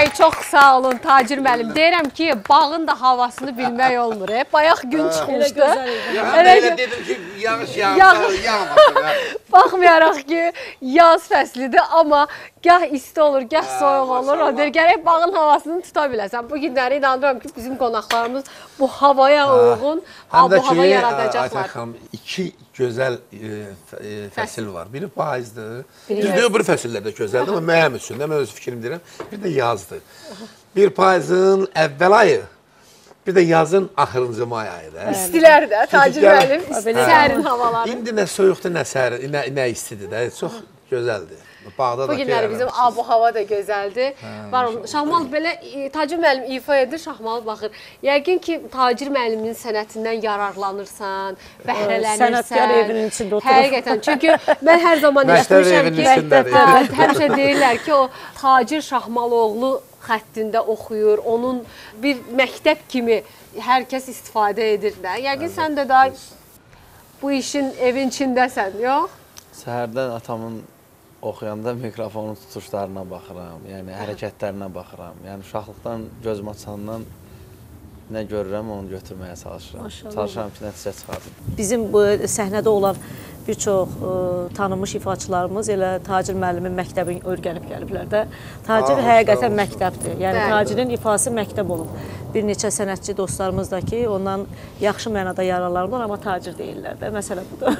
Ay, çox sağ olun Tacir müəllim. Deyirəm ki, bağın da havasını bilmək olmur. Hep bayaq gün çıxmışdı. Elə dedim ki, yağış yağmışsa, yağmasın. Baxmayaraq ki, yaz fəslidir, amma gah isti olur, gah soyuq olur. O deyir, gərək bağın havasını tuta biləsən. Bu günləri inanıram ki, bizim qonaqlarımız bu havaya uyğun bu hava yaradacaqlar. Aytən xanım, iki gözəl fəsil var. Biri payızdır. Düzdür, bu fəsillər də gözəldir, amma mənim üçün də, mən öz fikrim deyirəm, bir də yazdır. Bir payızın əvvəl ayı, bir də yazın axırıncı may ayıdır. İstilər də, Tacir müəllim, sərin havaları. İndi nə soyuqdur, nə sərin, nə istidir də, çox gözəldir. Bu günləri bizim abu-hava da gözəldir. Şahmal belə Tacir müəllim ifa edir, Şahmal baxır. Yəqin ki, Tacir müəllimin sənətindən yararlanırsan, bəhrələnirsən. Sənətkar evinin içində oturur. Həqiqətən, çünki mən hər zaman eşitmişəm ki, həmişə deyirlər ki, o Tacir Şahmaloğlu xəttində oxuyur, onun bir məktəb kimi hər kəs istifadə edir də. Yəqin sən də daha bu işin evin içindəsən, yox? Səhərdən atamın oxuyanda mikrofonun tutuşlarına baxıram, yəni hərəkətlərinə baxıram. Yəni uşaqlıqdan gözüm açandan nə görürəm, onu götürməyə çalışıram. Çalışıram ki, nəticə çıxardım. Bizim bu səhnədə olan bir çox ə, tanınmış ifaçılarımız elə Tacir müəllimin məktəbini öyrənib gəliblər də. Tacir həqiqətən məktəbdir. Yəni Tacirin ifası məktəb olub. Bir neçə sənətçi dostlarımız da ki, ondan yaxşı mənada yararlanırlar, amma Tacir deyirlər də. Məsələ budur.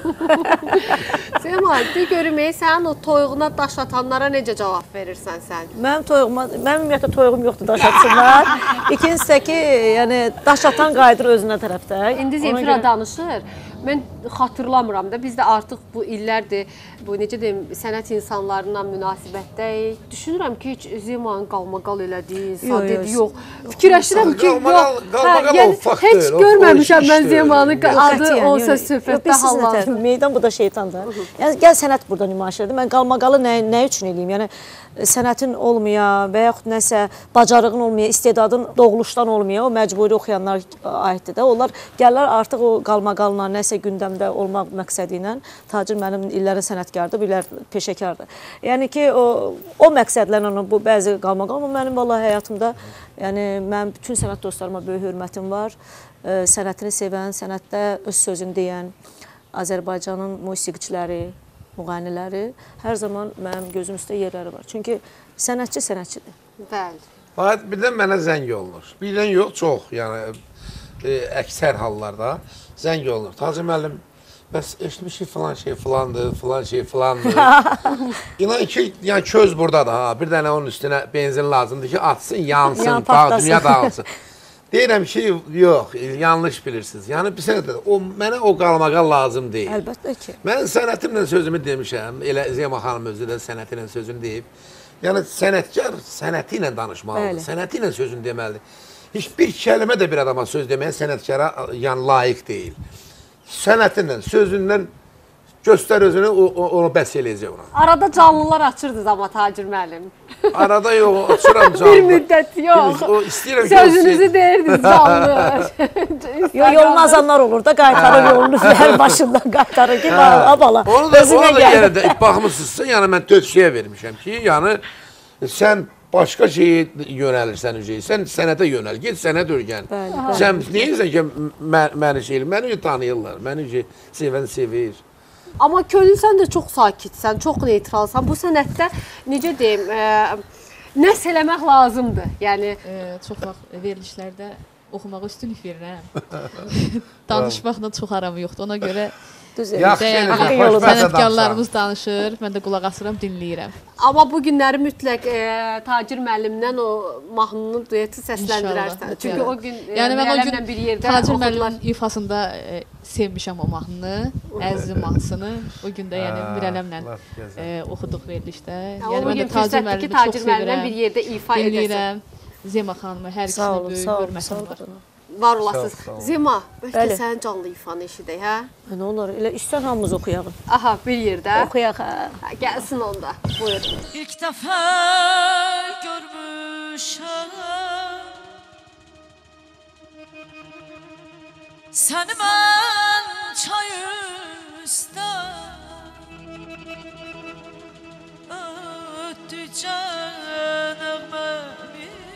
Sema, de görüm, sənin o toyuğuna daş atanlara necə cavab verirsən sən? Mənim toyuğuma, mənim ümumiyyətlə toyuğum yoxdur daş atsınlar. İkincisi də ki, yəni daş atan qayıdır özünə tərəfdə. İndi Zemfira danışır. Mən xatırlamıram da, biz də artıq bu illərdir, bu necə deyim, sənət insanlarla münasibətdəyik. Düşünürəm ki, hiç Zemanın qalmaqal elədiyi, sadədi yox. Fikirləşirəm ki, yox, heç görməmişəm mən Zemanın adı olsa söhbətdə hallanır. Meydan bu da şeytandır. Yəni, gəl sənət burada nümayiş edir. Mən qalmaqalı nə üçün eləyim? Yəni, sənətin olmaya və yaxud nəsə bacarığın olmaya, istedadın doğuluşdan olmaya, o məcburi oxuyanlar aiddir də. Onlar gəlirlər artıq o qalmaqalına, nəsə gündəmdə olmaq məqsədi ilə. Tacir mənim illərin sənətkardır, bilər peşəkardır. Yəni ki, o, o məqsədlərlə onu, bu bəzi qalmaqal, amma mənim vallahi həyatımda, yəni mənim bütün sənət dostlarıma böyük hörmətim var. E, sənətini sevən, sənətdə öz sözünü deyən, Azərbaycanın musiqiçiləri, müğənniləri hər zaman mənim gözüm üstə yerləri var. Çünki sənətçi sənətçidir. Bəli. Birdən mənə zəng olunur. Birdən yox, çox. Yəni, e, əksər hallarda zəng olunur. Tacir müəllim, bəs eşitmişik filan şey filandır, filan şey filandır. İnan ki, yəni köz buradadır. Ha. Bir dənə onun üstünə benzin lazımdır ki, atsın, yansın, dağ, dünya dağılsın. Deyirəm ki, yox, yanlış bilirsiniz. Yəni, bir sənətdə, o, mənə o qalmaqal lazım deyil. Əlbəttə ki. Mən sənətimlə sözümü demişəm, elə Zema xanım özü də sənəti ilə sözünü deyib. Yəni, sənətkar sənəti ilə danışmalıdır, sənəti ilə sözünü deməlidir. Heç bir kəlmə də bir adama söz deməyə sənətkara yəni, layiq deyil. Sənətindən, sözündən göstər özünü, onu bəs eləyəcək ona. Arada canlılar açırdınız amma Tacir müəllim. Arada yox, açıram canlı. Bir müddət yox. O, istəyirəm sözünüzü deyirdiniz canlı. Yolunu azanlar olur da, qaytarır yolunu hər başında qaytarır ki, abala. Onu da, onu da yenə də baxmışsınızsa, yəni mən tövsiyə vermişəm ki, yəni sən başqa şeyə yönəlirsən, sən sənətə yönəl, get sənət öyrən. Sən deyirsən ki, məni şey, məni tanıyırlar, məni sevən sevir. Amma könül sən də çox sakitsən, çox neytralsan. Bu sənətdə, necə deyim, nəsə eləmək lazımdır. Yəni, çox vaxt verilişlərdə oxumağa üstünlük verirəm. Danışmaqla çox aram yoxdur, ona görə sənətkarlarımız danışır, mən də qulaq asıram, dinləyirəm. Amma bu günləri mütləq e, Tacir müəllimdən o mahnının dueti səsləndirərsən. Çünki o gün e, yəni, Mirələmlə bir yerdə Tacir müəllimin ifasında e, sevmişəm o mahnını, əzizim mahnısını. O gün də yəni, Mirələmlə e, oxuduq verilişdə. Yəni, o gün fürsətdir ki, Tacir müəllimlə bir yerdə ifa edəsən. Zema xanımı hər ikisinə böyük hörmətim var. Var olasınız. Zema, bəlkə sənin canlı ifanı eşidək, hə? Nə olar, elə istər hamımız oxuyaq. Aha, bir yerdə. Oxuyaq, hə. Gəlsin onda, buyur. İlk dəfə görmüşəm səni mən çay üstə ötdükcə nəğməmi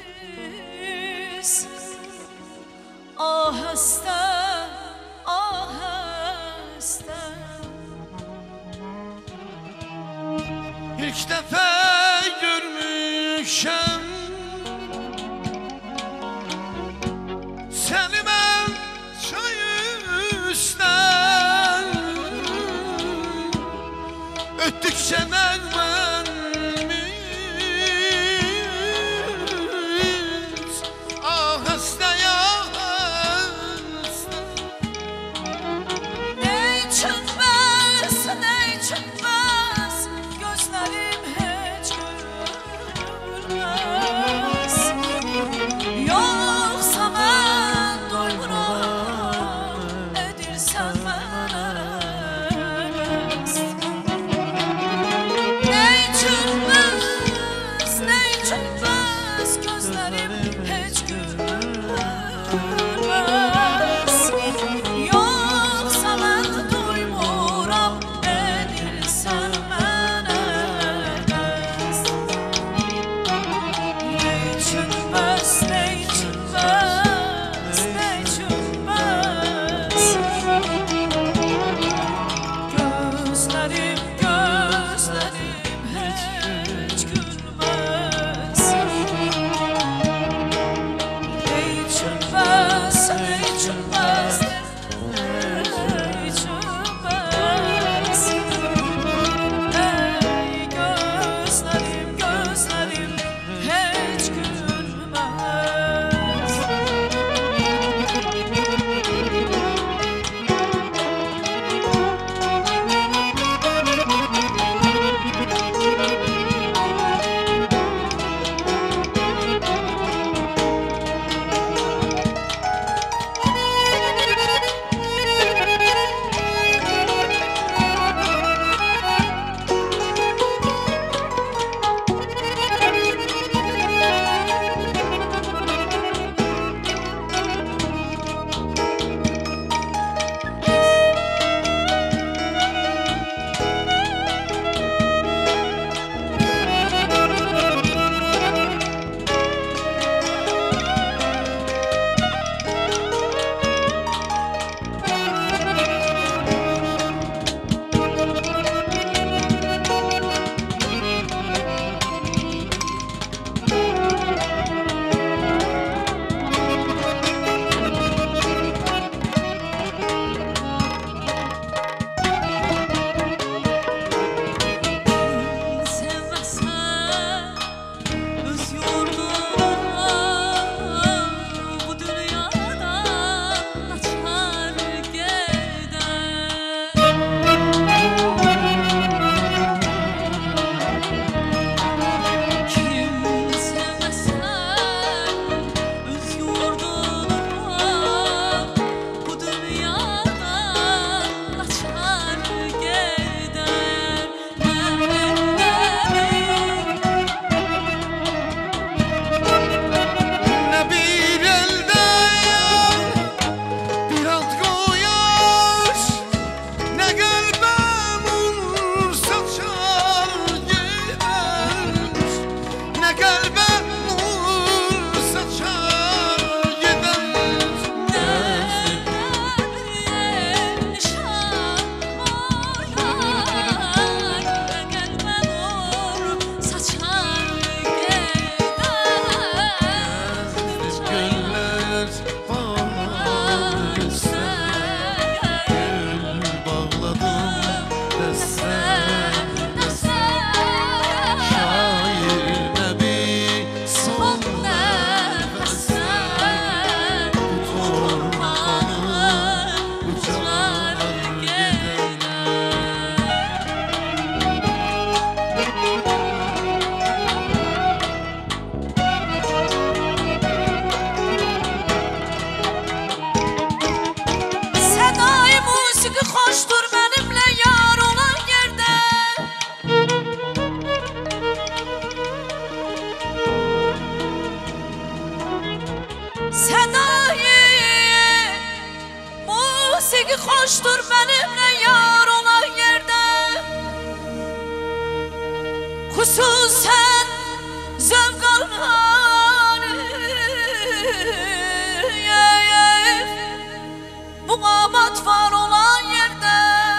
hoştur benimle yar olan yerde. Hususen zevk alan bu amat var olan yerde.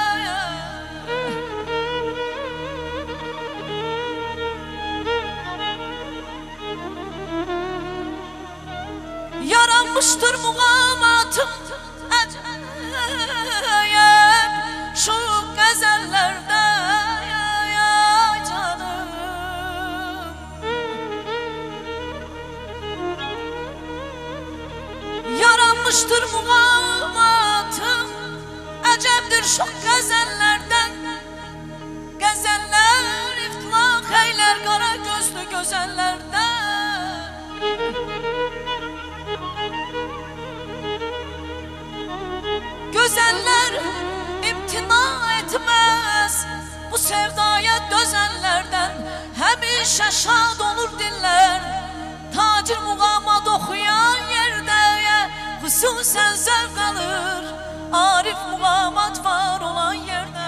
Yaranmıştır muğamatım acayip şu gazellerde. yazılmıştır muğamatım. Əcəbdir şok qəzəllərdən. Qəzəllər iftilaq eylər qara gözlü gözəllərdən. Gözəller imtina etmez bu sevdaya dözenlerden. Həmişə şad olur diller tacir muğamat oxuyan yerde. Xüsusən zevk alır Arif muğamat var olan yerde.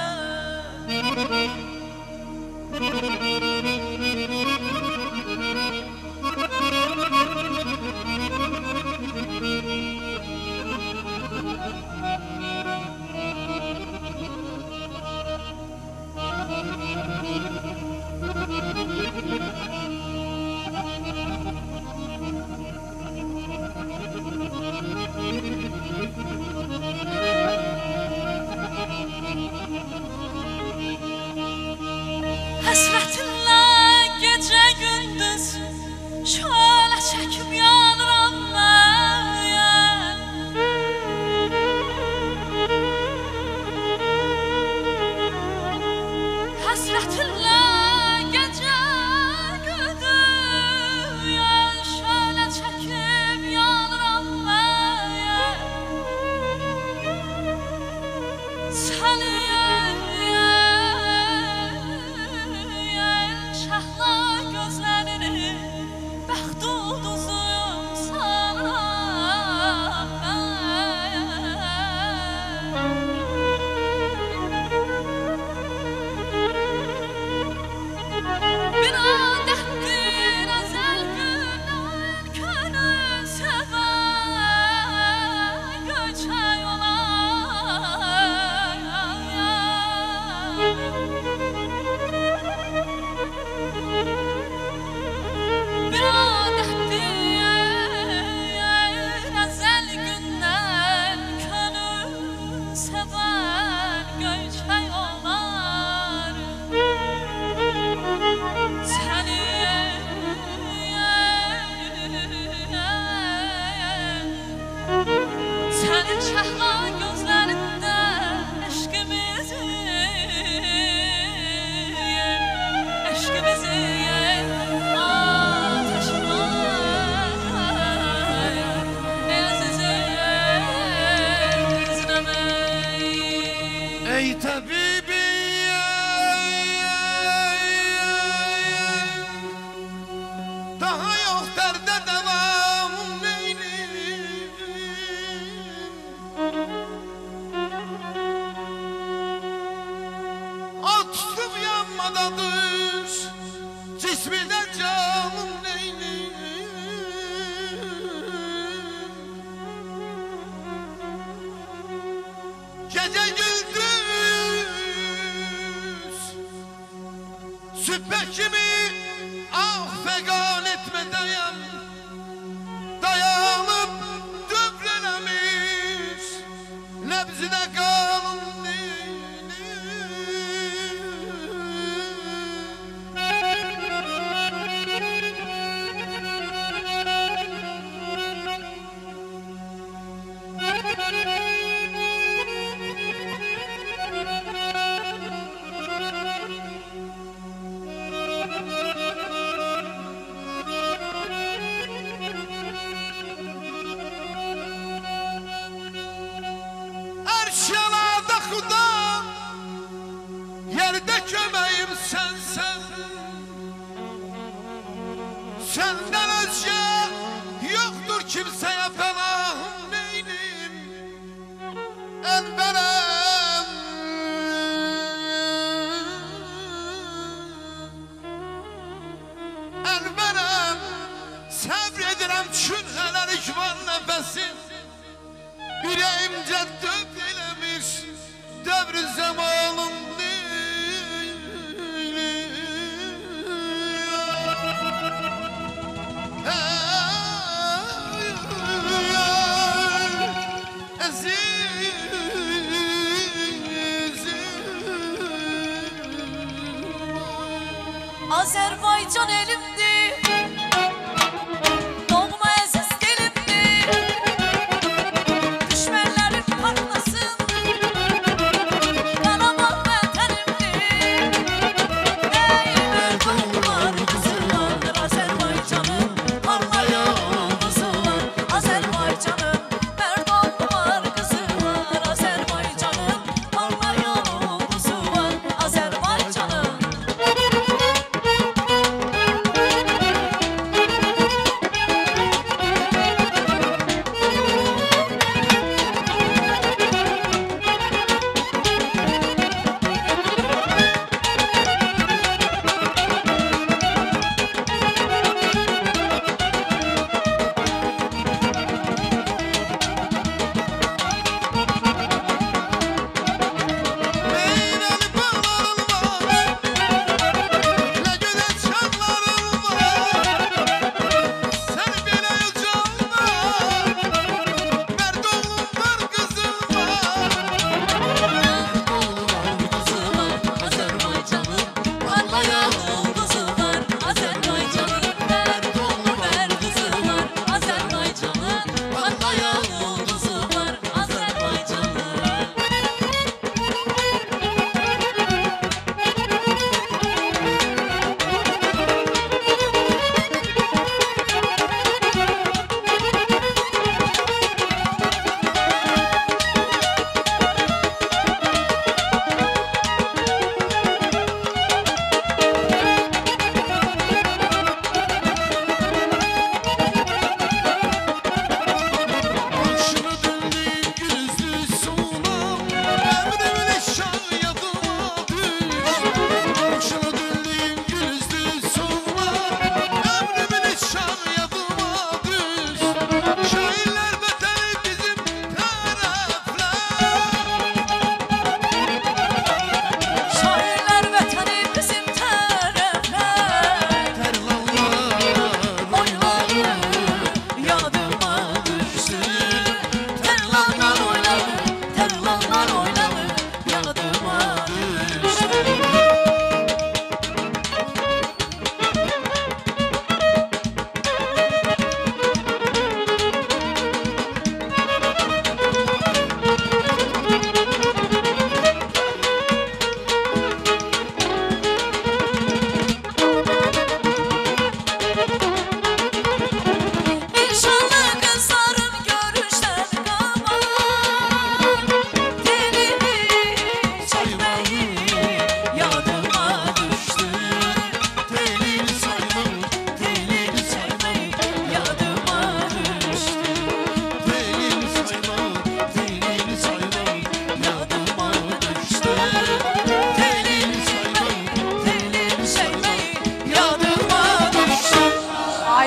Həsrətinlə gecə gündüz şölə çəkib yanıram mən. Həsrətinlə gecə gündüz şölə çəkib yanıram mən. Səni Azerbaycan elimdir, doğma əziz dilimdir.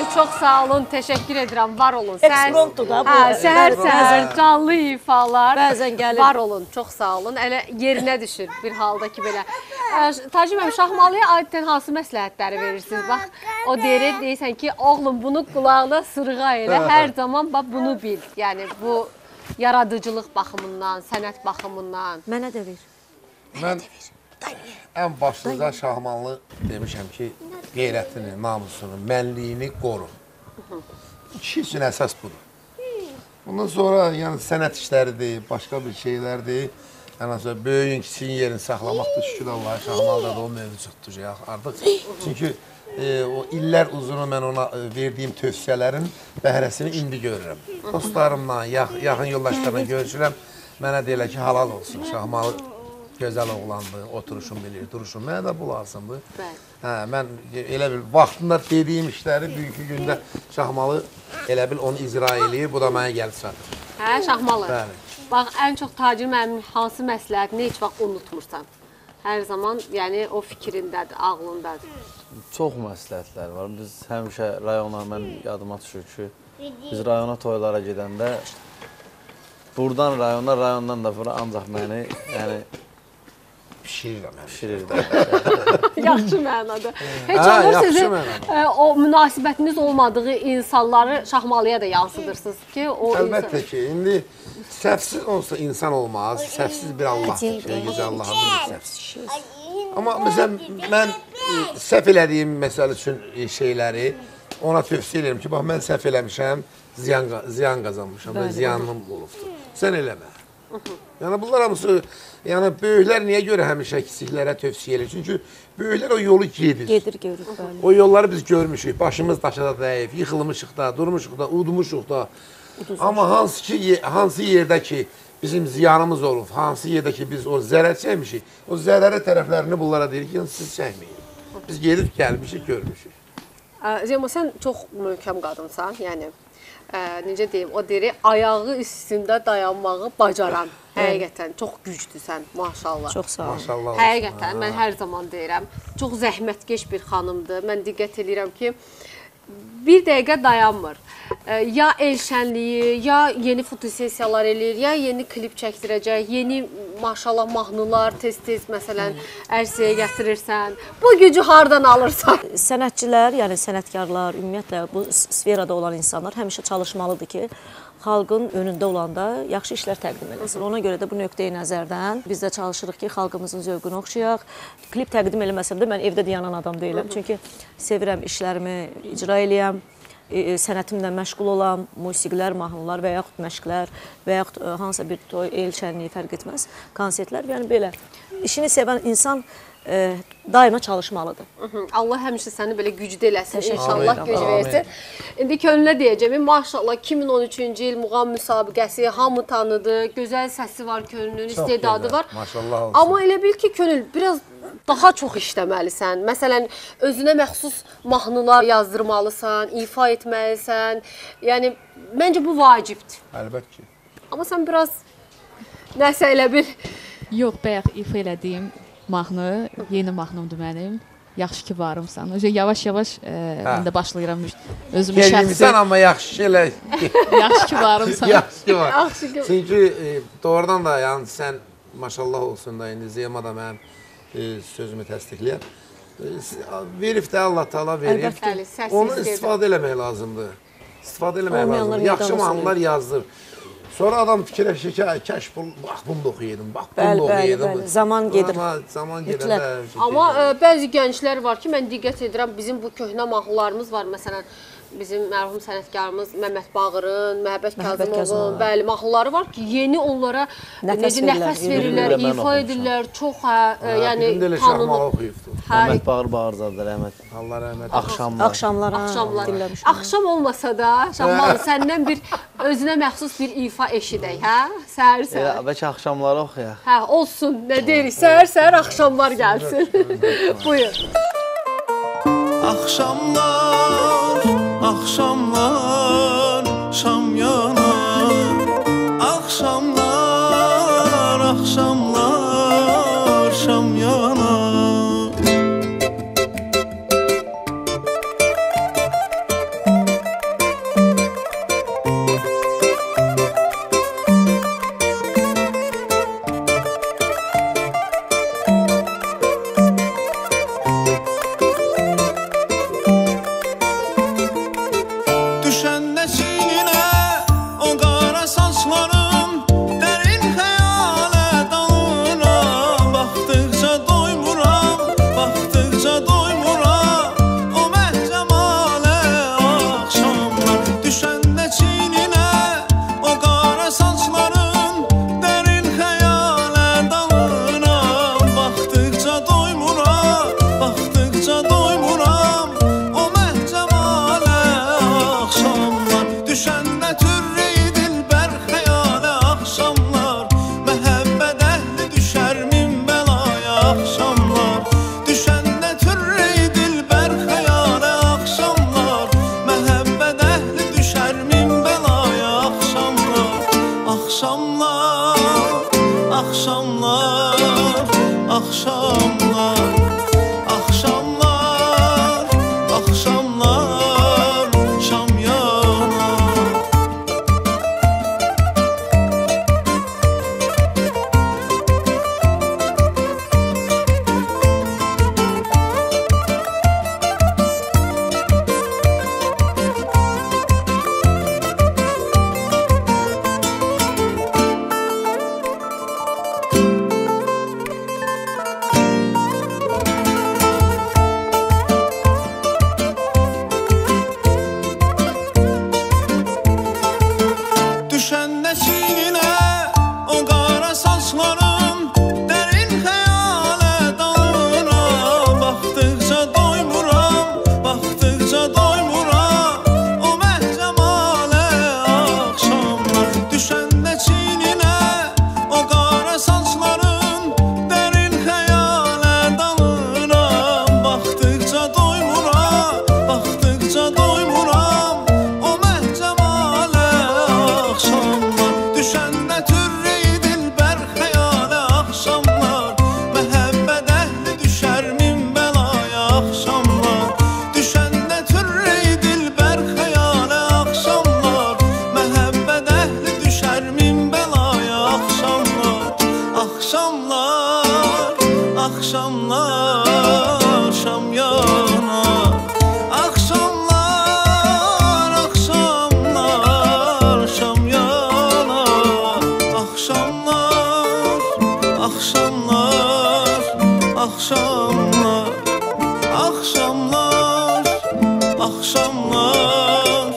çox sağ olun, təşəkkür edirəm, var olun. Ekspromptdur da bu. Hə, səhər Bəzən- səhər canlı ifalar. Bəzən gəlir. Var olun, çox sağ olun. Elə yerinə düşür bir halda ki belə. Ə, Tacim müəllim, Şahmalıya adətən hansı məsləhətləri verirsiniz? Bax, o deyir, deyirsən ki, oğlum bunu qulağına sırğa elə, hər zaman bax bunu bil. Yəni bu yaradıcılıq baxımından, sənət baxımından. Mənə də ver. Mən ən başlıca Şahmalı demişəm ki, qeyrətini, namusunu, mənliyini qoru. İki üçün əsas budur. Bundan sonra yəni sənət işləridir, başqa bir şeylərdir. Yəni sonra böyüyün, kiçiyin yerini saxlamaqdır. Şükür Allah'a Şahmalıda da o mövcuddur ya artıq. Çünki e, o illər uzunu mən ona e, verdiyim tövsiyələrin bəhrəsini indi görürəm. Dostlarımla, yax, yaxın yoldaşlarımla görüşürəm. Mənə deyirlər ki, halal olsun. Şahmalı gözəl oğlandır, oturuşum bilir, duruşum. Mənə də bu lazımdır. Hə, mən elə bil vaxtında dediyim işləri bugünkü gündə Şahmalı elə bil onu icra eləyir. Bu da mənə gəlib çatır. Hə, Şahmalı. Bəli. Bax, ən çox Tacir müəllimin hansı məsləhətini heç vaxt unutmursan? Hər zaman, yəni o fikrindədir, ağlındadır. Çox məsləhətlər var. Biz həmişə rayona, mən yadıma düşür ki, biz rayona toylara gedəndə buradan rayona, rayondan da bura ancaq məni, yəni Pişirirəm həmişə. pişirirdi. Yaxşı mənada. Heç Hə, olur yaxşı sizin mənada. e, o münasibətiniz olmadığı insanları Şahmalıya da yansıdırsınız ki, o Əlbəttə ki, indi səhvsiz olsa insan olmaz, səhvsiz bir Allah. Şey, gücə Allah'a bilir səhvsiz. Amma məsələn, mən e, səhv elədiyim məsəl üçün e, şeyləri ona tövsiyə edirəm ki, bax, mən səhv eləmişəm, ziyan, ziyan qazanmışam və ziyanım olubdur. Sən eləmə. Yəni, bunlar hamısı, yəni, böyüklər niyə görə həmişə kiçiklərə tövsiyə edir? Çünki böyüklər o yolu gedir. Gedir, görür, bəli. O yolları biz görmüşük, başımız daşa da dəyib, yıxılmışıq da, durmuşuq da, udmuşuq da. Amma hansı ki, hansı yerdə ki, bizim ziyanımız olub, hansı yerdə ki, biz o zərər çəkmişik, o zərəri tərəflərini bunlara deyirik ki, siz çəkməyin. Biz gedib gəlmişik, görmüşük. Zeymo, sən çox möhkəm qadınsan, yəni, ə, necə deyim, o deyir, ayağı üstündə dayanmağı bacaran, həqiqətən, çox güclüsən, maşallah. Çox sağ olun. Maşallah olsun. Həqiqətən, mən hər zaman deyirəm, çox zəhmətkeş bir xanımdır. Mən diqqət edirəm ki, bir dəqiqə dayanmır. Ya el şənliyi, ya yeni fotosesiyalar eləyir, ya yeni klip çəkdirəcək, yeni maşallah mahnılar tez-tez məsələn ərsəyə gətirirsən. Bu gücü hardan alırsan? Sənətçilər, yəni sənətkarlar, ümumiyyətlə bu sferada olan insanlar həmişə çalışmalıdır ki, xalqın önündə olanda yaxşı işlər təqdim eləsin. Ona görə də bu nöqteyi nəzərdən biz də çalışırıq ki, xalqımızın zövqünü oxşayaq. Klip təqdim eləməsəm də mən evdə dayanan adam deyiləm. Çünki sevirəm işlərimi icra eləyəm, sənətimlə məşğul olam, musiqilər, mahnılar və yaxud məşqlər və yaxud hansısa bir toy, el şənliyi fərq etməz, konsertlər. Yəni belə işini sevən insan e, daima çalışmalıdır. Allah həmişə səni belə güclü eləsin, Təşəkkür inşallah edirəm. güc versin. İndi könlünə deyəcəm, maşallah iki min on üçüncü il muğam müsabiqəsi hamı tanıdı, gözəl səsi var könlünün, istedadı var. Maşallah olsun. Amma elə bil ki, könül biraz daha çox işləməlisən. Məsələn, özünə məxsus mahnılar yazdırmalısan, ifa etməlisən. Yəni, məncə bu vacibdir. Əlbət ki. Amma sən biraz nəsə elə bil. Yox, bayaq ifa elədiyim mahnı, yeni mahnımdır mənim. Yaxşı ki varımsan. Yavaş-yavaş indi başlayıram özümü şəxsi. Gelmişsən amma yaxşı elə. Yaxşı ki varımsan. Yaxşı ki var. Yaxşı ki. Çünki e, doğrudan da yəni sən maşallah olsun da indi Zeyma da mənim e, sözümü təsdiqləyər. E, verib də Allah Taala verib. Bəli, səs Onu istəyir. istifadə eləmək lazımdır. İstifadə eləmək Olmayanlar lazımdır. Yaxşı meydan mahnılar yazdır. Sonra adam fikirləşir ki, kəş bu, bax bunu da oxuyaydım, bax bunu Bəli, da bəli, oxuyaydım. bəli. Zaman gedir. Amma zaman Mütləq. gedəndə. Amma ə, bəzi gənclər var ki, mən diqqət edirəm, bizim bu köhnə mahnılarımız var. Məsələn, bizim mərhum sənətkarımız Məmməd Bağırın, Məhəbbət Məhəbbət Kazımovun, Kazımov. bəli, mahnıları var ki, yeni onlara Nəfəs necə verirlər, nəfəs yeni verirlər, bir də mən ifa oxumuşam. edirlər, çox hə, ə, yəni Bizim də elə Şahmalı oxuyubdur. Hə, Məhəmməd Bağır Bağırzadə, rəhmət. Allah rəhmət eylesin. Axşamlar. Axşamlar, ha, axşamlar. dinləmişəm. Axşam olmasa da, Şahmalı səndən bir özünə məxsus bir ifa eşidək, hə? Səhər Elə, səhər. bəlkə axşamları oxuyaq. Hə, olsun, nə deyirik? Səhər səhər axşamlar gəlsin. Buyur. Akşamlar, akşamlar, şam yanar. Akşamlar, akşamlar, şam yanar. axşamlar,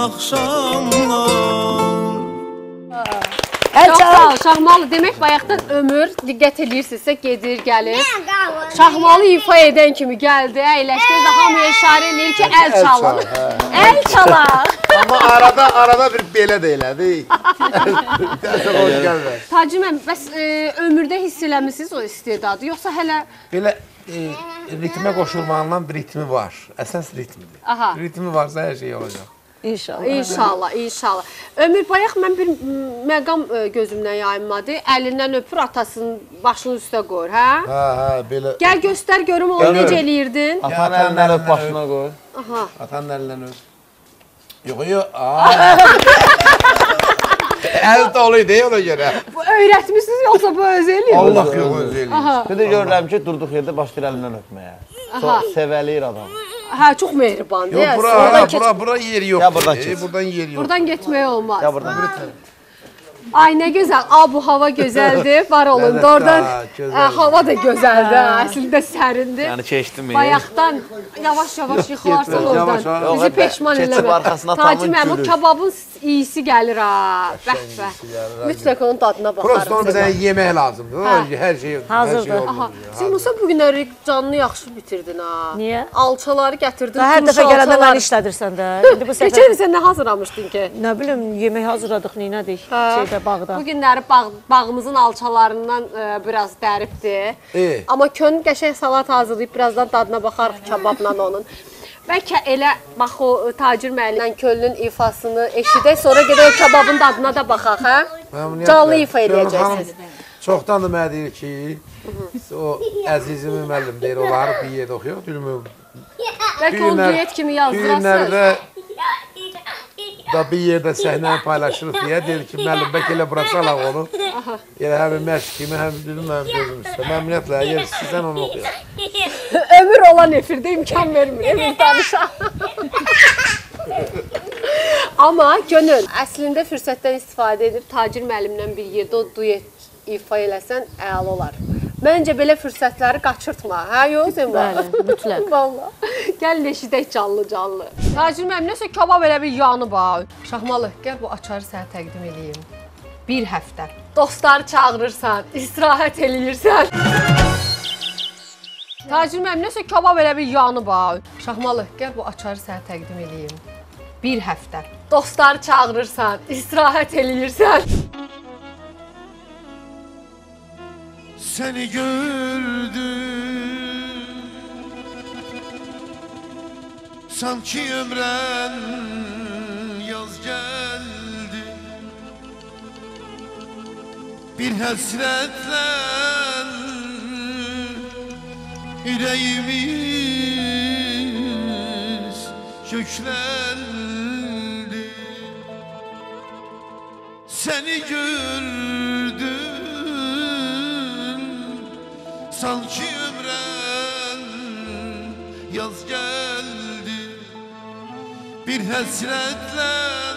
axşamlar. Çox sağ ol, Şahmalı. Demək, bayaqdan ömür, diqqət edirsinizsə, gedir, gəlir. Şahmalı ifa edən kimi gəldi, əyləşdi, hamıya işarə edir ki, əl çalın. Əl çalar. Amma arada, arada bir belə də elədi. Hoş gəlmir. Tacir müəllim, bəs e, ömürdə hiss eləmişsiniz o istedadı, yoxsa hələ... Belə e, ritmə qoşulmağından bir ritmi var. Əsas ritmidir. Aha. Ritmi varsa hər şey olacaq. İnşallah. İnşallah, inşallah. Ömür, bayaq mən bir məqam gözümdən yayınmadı. Əlindən öpür, atasının başının üstə qoyur, hə? Hə, hə, belə. Gəl göstər görüm onu necə eləyirdin. Atanın əlindən öp, başına qoy. Aha. Atanın əlindən öp. Yox, yox. Əl doluydu, ona görə. Bu öyrətmişsiniz, yoxsa bu öz eləyir? Allah yox, öz eləyir. Bir də görürəm ki, durduq yerdə başlayır əlindən öpməyə. Çox sevəliyir adam. Hə, çox mehribandır. Yox, bura, bura, bura yeri yox. Ya buradan keç. Buradan yeri yox. Buradan getmək olmaz. Ya buradan. Ay, nə gözəl. Abu hava gözəldir, var olun. Oradan hava da gözəldir, əslində sərindir. Yəni keçdim. Bayaqdan yavaş-yavaş yıxılarsan oradan. Bizi peşman Keçib eləmə. arxasına Tacir tamın müəllim, o gülür. kebabın iyisi gəlir ha. Bəh, bəh. Mütləq onun dadına Prosto onu bizə baxarıq. yemək lazımdır. Hər şey Hazırdır. Aha, sən Musa bugünləri canını yaxşı bitirdin ha. Niyə? Alçaları gətirdin, Hər turşu dəfə gələndə alçaları. məni işlədirsən də. İndi bu Keçən səfər il sən nə hazırlamışdın ki? nə bilim, yemək hazırladıq, neynədik şeydə, bağda. Bu günləri bağ, bağımızın alçalarından e, biraz dəribdir. E. Amma könül qəşəng salat hazırlayıb birazdan dadına baxarıq kebabla onun. Bəlkə elə bax o Tacir müəllimlə Könülün ifasını eşidək, sonra gedək o kebabın dadına da baxaq, hə? Canlı ifa edəcəksiniz. Çoxdandır mənə deyir ki, o əzizimi müəllim deyir, onları bir yerdə oxuyaq, bilməm. Bəlkə o diyet kimi yazdırasın. Günlərdə da bir yerdə səhnəni paylaşırıq deyə deyir ki, müəllim, bəlkə elə buraxsalaq onu. Elə həmin məşq kimi, həmin dedim, mənim gözüm üstə. Məmnuniyyətlə, əgər istəyirsən onu oxuyaq. Ömür olan efirdə imkan vermir, ömür danışaq. Amma Könül, əslində fürsətdən istifadə edib Tacir müəllimlə bir yerdə o duet ifa eləsən, əla olar. Məncə belə fürsətləri qaçırtma, hə yox Semra? Bəli, mütləq. Vallahi. Gəl eşidək canlı-canlı. Tacir müəllim, nəsə kebab elə bir yanı var. Şahmalı, gəl bu açarı sənə təqdim edeyim. Bir həftə. Dostları çağırırsan, istirahət eləyirsən. Tacir müəllim, nəsə kebab elə bir yanı var. Şahmalı, gəl bu açarı sənə təqdim edeyim. Bir həftə. Dostları çağırırsan, istirahət eləyirsən. Seni gördüm sanki ömrən yaz geldi. Bir həsrətlə yüreğimiz köklendi. Seni gördüm sanki ömrən yaz geldi. Bir həsrətlə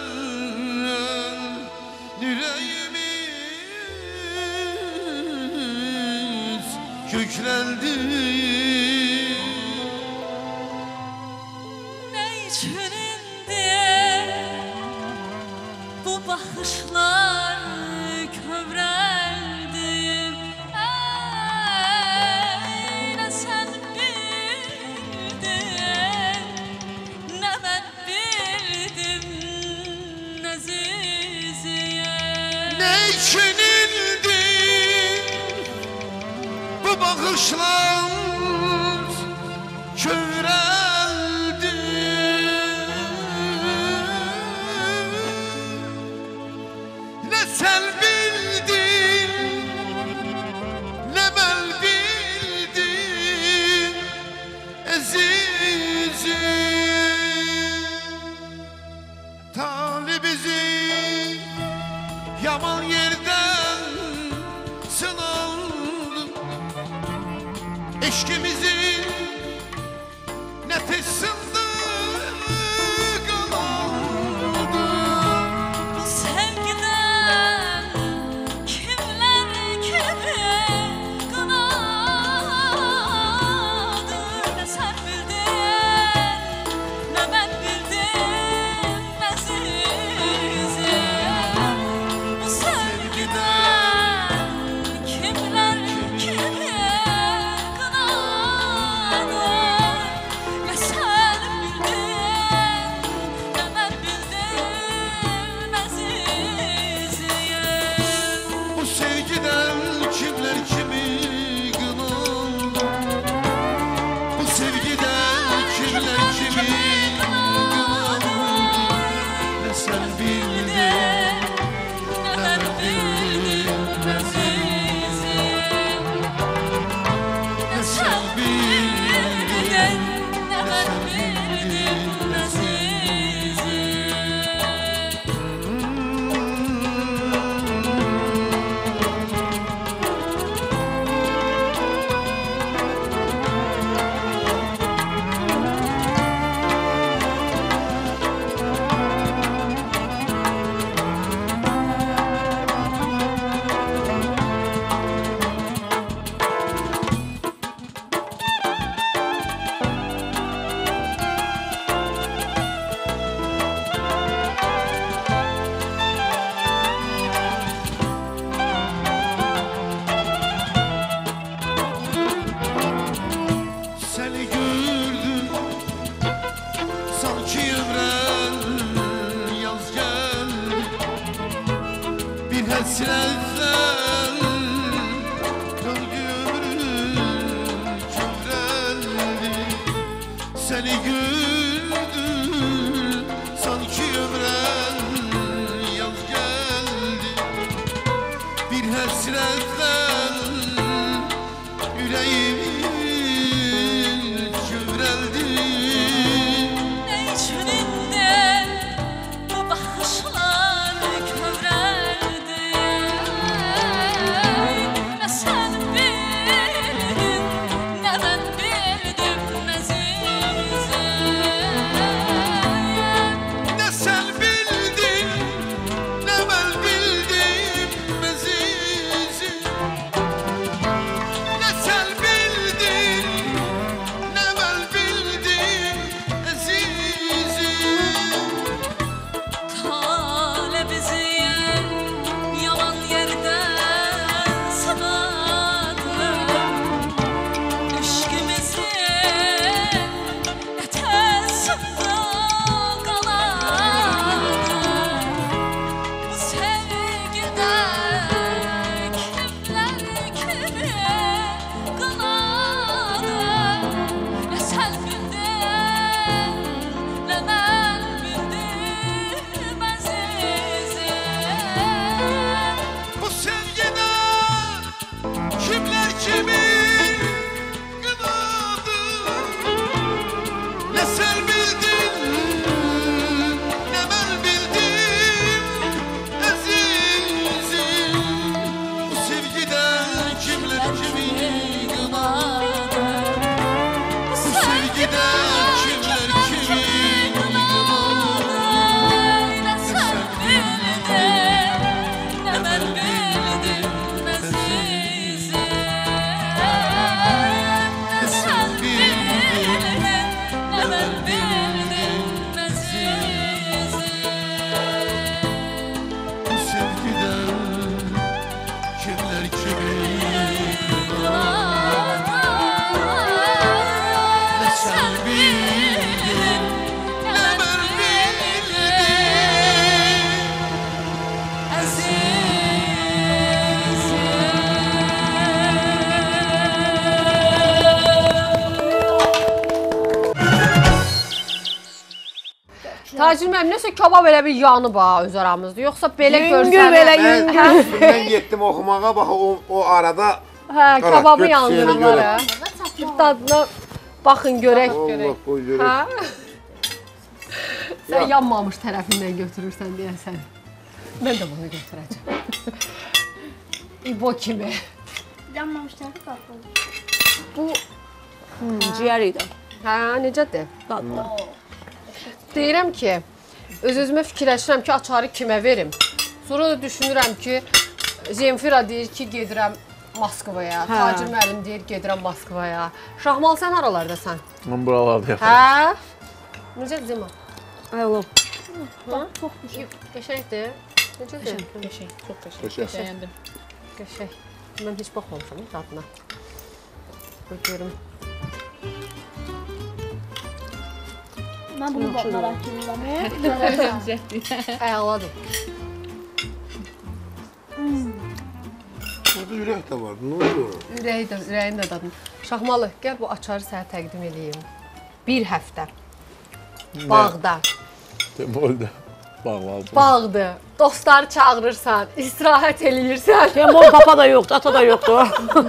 yüreğimiz köklendi. Ne için indi bu bakışlar kövreldi. Ey, ne sen bildin, ne ben bildim Aziziye. Ne için indi bu bakışlar kövreldi. Ne sen bildin, ne ben bildim Azizim. Talibizi yaman yerden sınalım. Eşkimizi nefes sındı kalandı. Bu sevgiden kimler kimi kınadı. Ne sen bildin, ne ben bildim həsrətlər Qılgı ömrüm kövrəldi Səni gördüm sanki ömrəm yaz gəldi Bir həsrətlər ürəyimin kövrəldi Nə üçün indi bu baxışlar kövrəldi Nə sən bildin, nə mən bildim əzizim Nə sən bildin, nə mən bildim əzizim Nə sən bildin, nə mən bildim əzizim Tale bizi yalan yerdən sınadı Eşqimizin ətəsində qaladı Bu sevgide kimler kimi qaladı Nə sən bildin, nə mən bildim əzizim Bu sevgide kimler kimi qınadı Nə sən bildin, nə mən bildim əzizim Bu sevgide kimler kimi qınadı Bu sevgide kimler kimi Nə sən bildin, nə mən bildim əzizim Nə sən bildin, nə mən bildim əzizim Bu sevgide kimler kimi qınadı Nə sən bildin, nə mən bildim Tacir müəllim, nəsə kabab elə bir yanıb ha öz aramızda. Yoxsa belə Yüngül görsənə... belə, Mən, yüngül. mən getdim oxumağa, bax o, o arada Hə, Qara, kababı göt çiçeğini yandırırlar görək. ha. Bir dadına baxın görək. Allah qoy görək. Hə? Sən yanmamış tərəfindən götürürsən deyəsən. Mən də bunu götürəcəm. İbo kimi. Yanmamış tərəfi qatlı olur. Bu, Ciyər idi. hə, necədir? Dadlı. Deyirəm ki, öz-özümə fikirləşirəm ki, açarı kimə verim. Sonra da düşünürəm ki, Zemfira deyir ki, gedirəm Moskvaya. Hə. Tacir müəllim deyir, gedirəm Moskvaya. Şahmal, sən haralardasan? Mən buralarda yapıram. Hə? Necədir Zema? Ayolum. Çox düşün. Qəşəngdir. Necədir? Qəşəng, çox qəşəng. Qəşəng. Bəyəndim. Qəşəng. Mən heç baxmamışam dadına. Qoy görüm. Mən bunu merak edirəm. Əladır. Burada ürək də var, nə olur? Ürəyi də, ürəyin də dadını. Şahmalı, gəl bu açarı sənə təqdim edeyim. Bir həftə. Bağda. Deməli də bağladım. Bağdır. Dostları çağırırsan, istirahət eləyirsən. Demol papa da yoxdur, ata da yoxdur.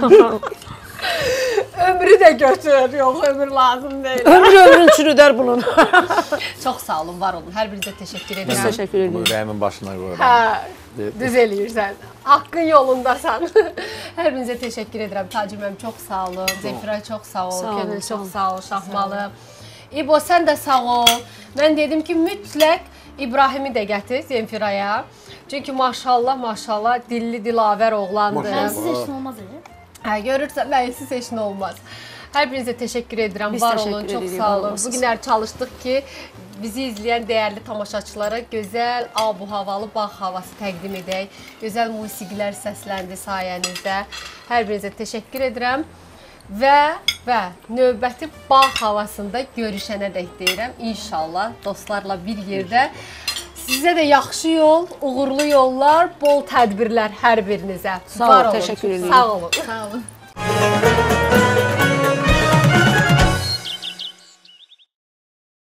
Ömrü də götür. Yox, ömür lazım deyil. Ömür ömrün çürüdər bunun. Çox sağ olun, var olun. Hər birinizə təşəkkür Biz edirəm. təşəkkür Bunu edirik. ürəyimin başına qoyuram. Hə, düz eləyirsən. Haqqın yolundasan. Hər birinizə təşəkkür edirəm. Tacir müəllim, çox sağ olun. Zefira, çox sağ ol. Sağ olun, Könül, sağ olun. çox sağ ol. Şahmalı. İbo, sən də sağ ol. Mən dedim ki, mütləq İbrahimi də gətir Zemfiraya. Çünki maşallah, maşallah, dilli dilavər oğlandır. Maşallah. Mənsiz heç nə olmaz elə. Hə, görürsən, mənsiz heç nə olmaz. Hər birinizə təşəkkür edirəm. Biz Var təşəkkür olun, çox edirik, sağ var olun. olasınız. Bu günlər çalışdıq ki, bizi izləyən dəyərli tamaşaçılara gözəl, abu-havalı bağ havası təqdim edək. Gözəl musiqilər səsləndi sayənizdə. Hər birinizə təşəkkür edirəm. Və və növbəti bağ havasında görüşənə dək deyirəm. İnşallah dostlarla bir yerdə Sizə də yaxşı yol, uğurlu yollar, bol tədbirlər hər birinizə. Sağ ol, təşəkkür edirəm. Sağ olun. Sağ olun.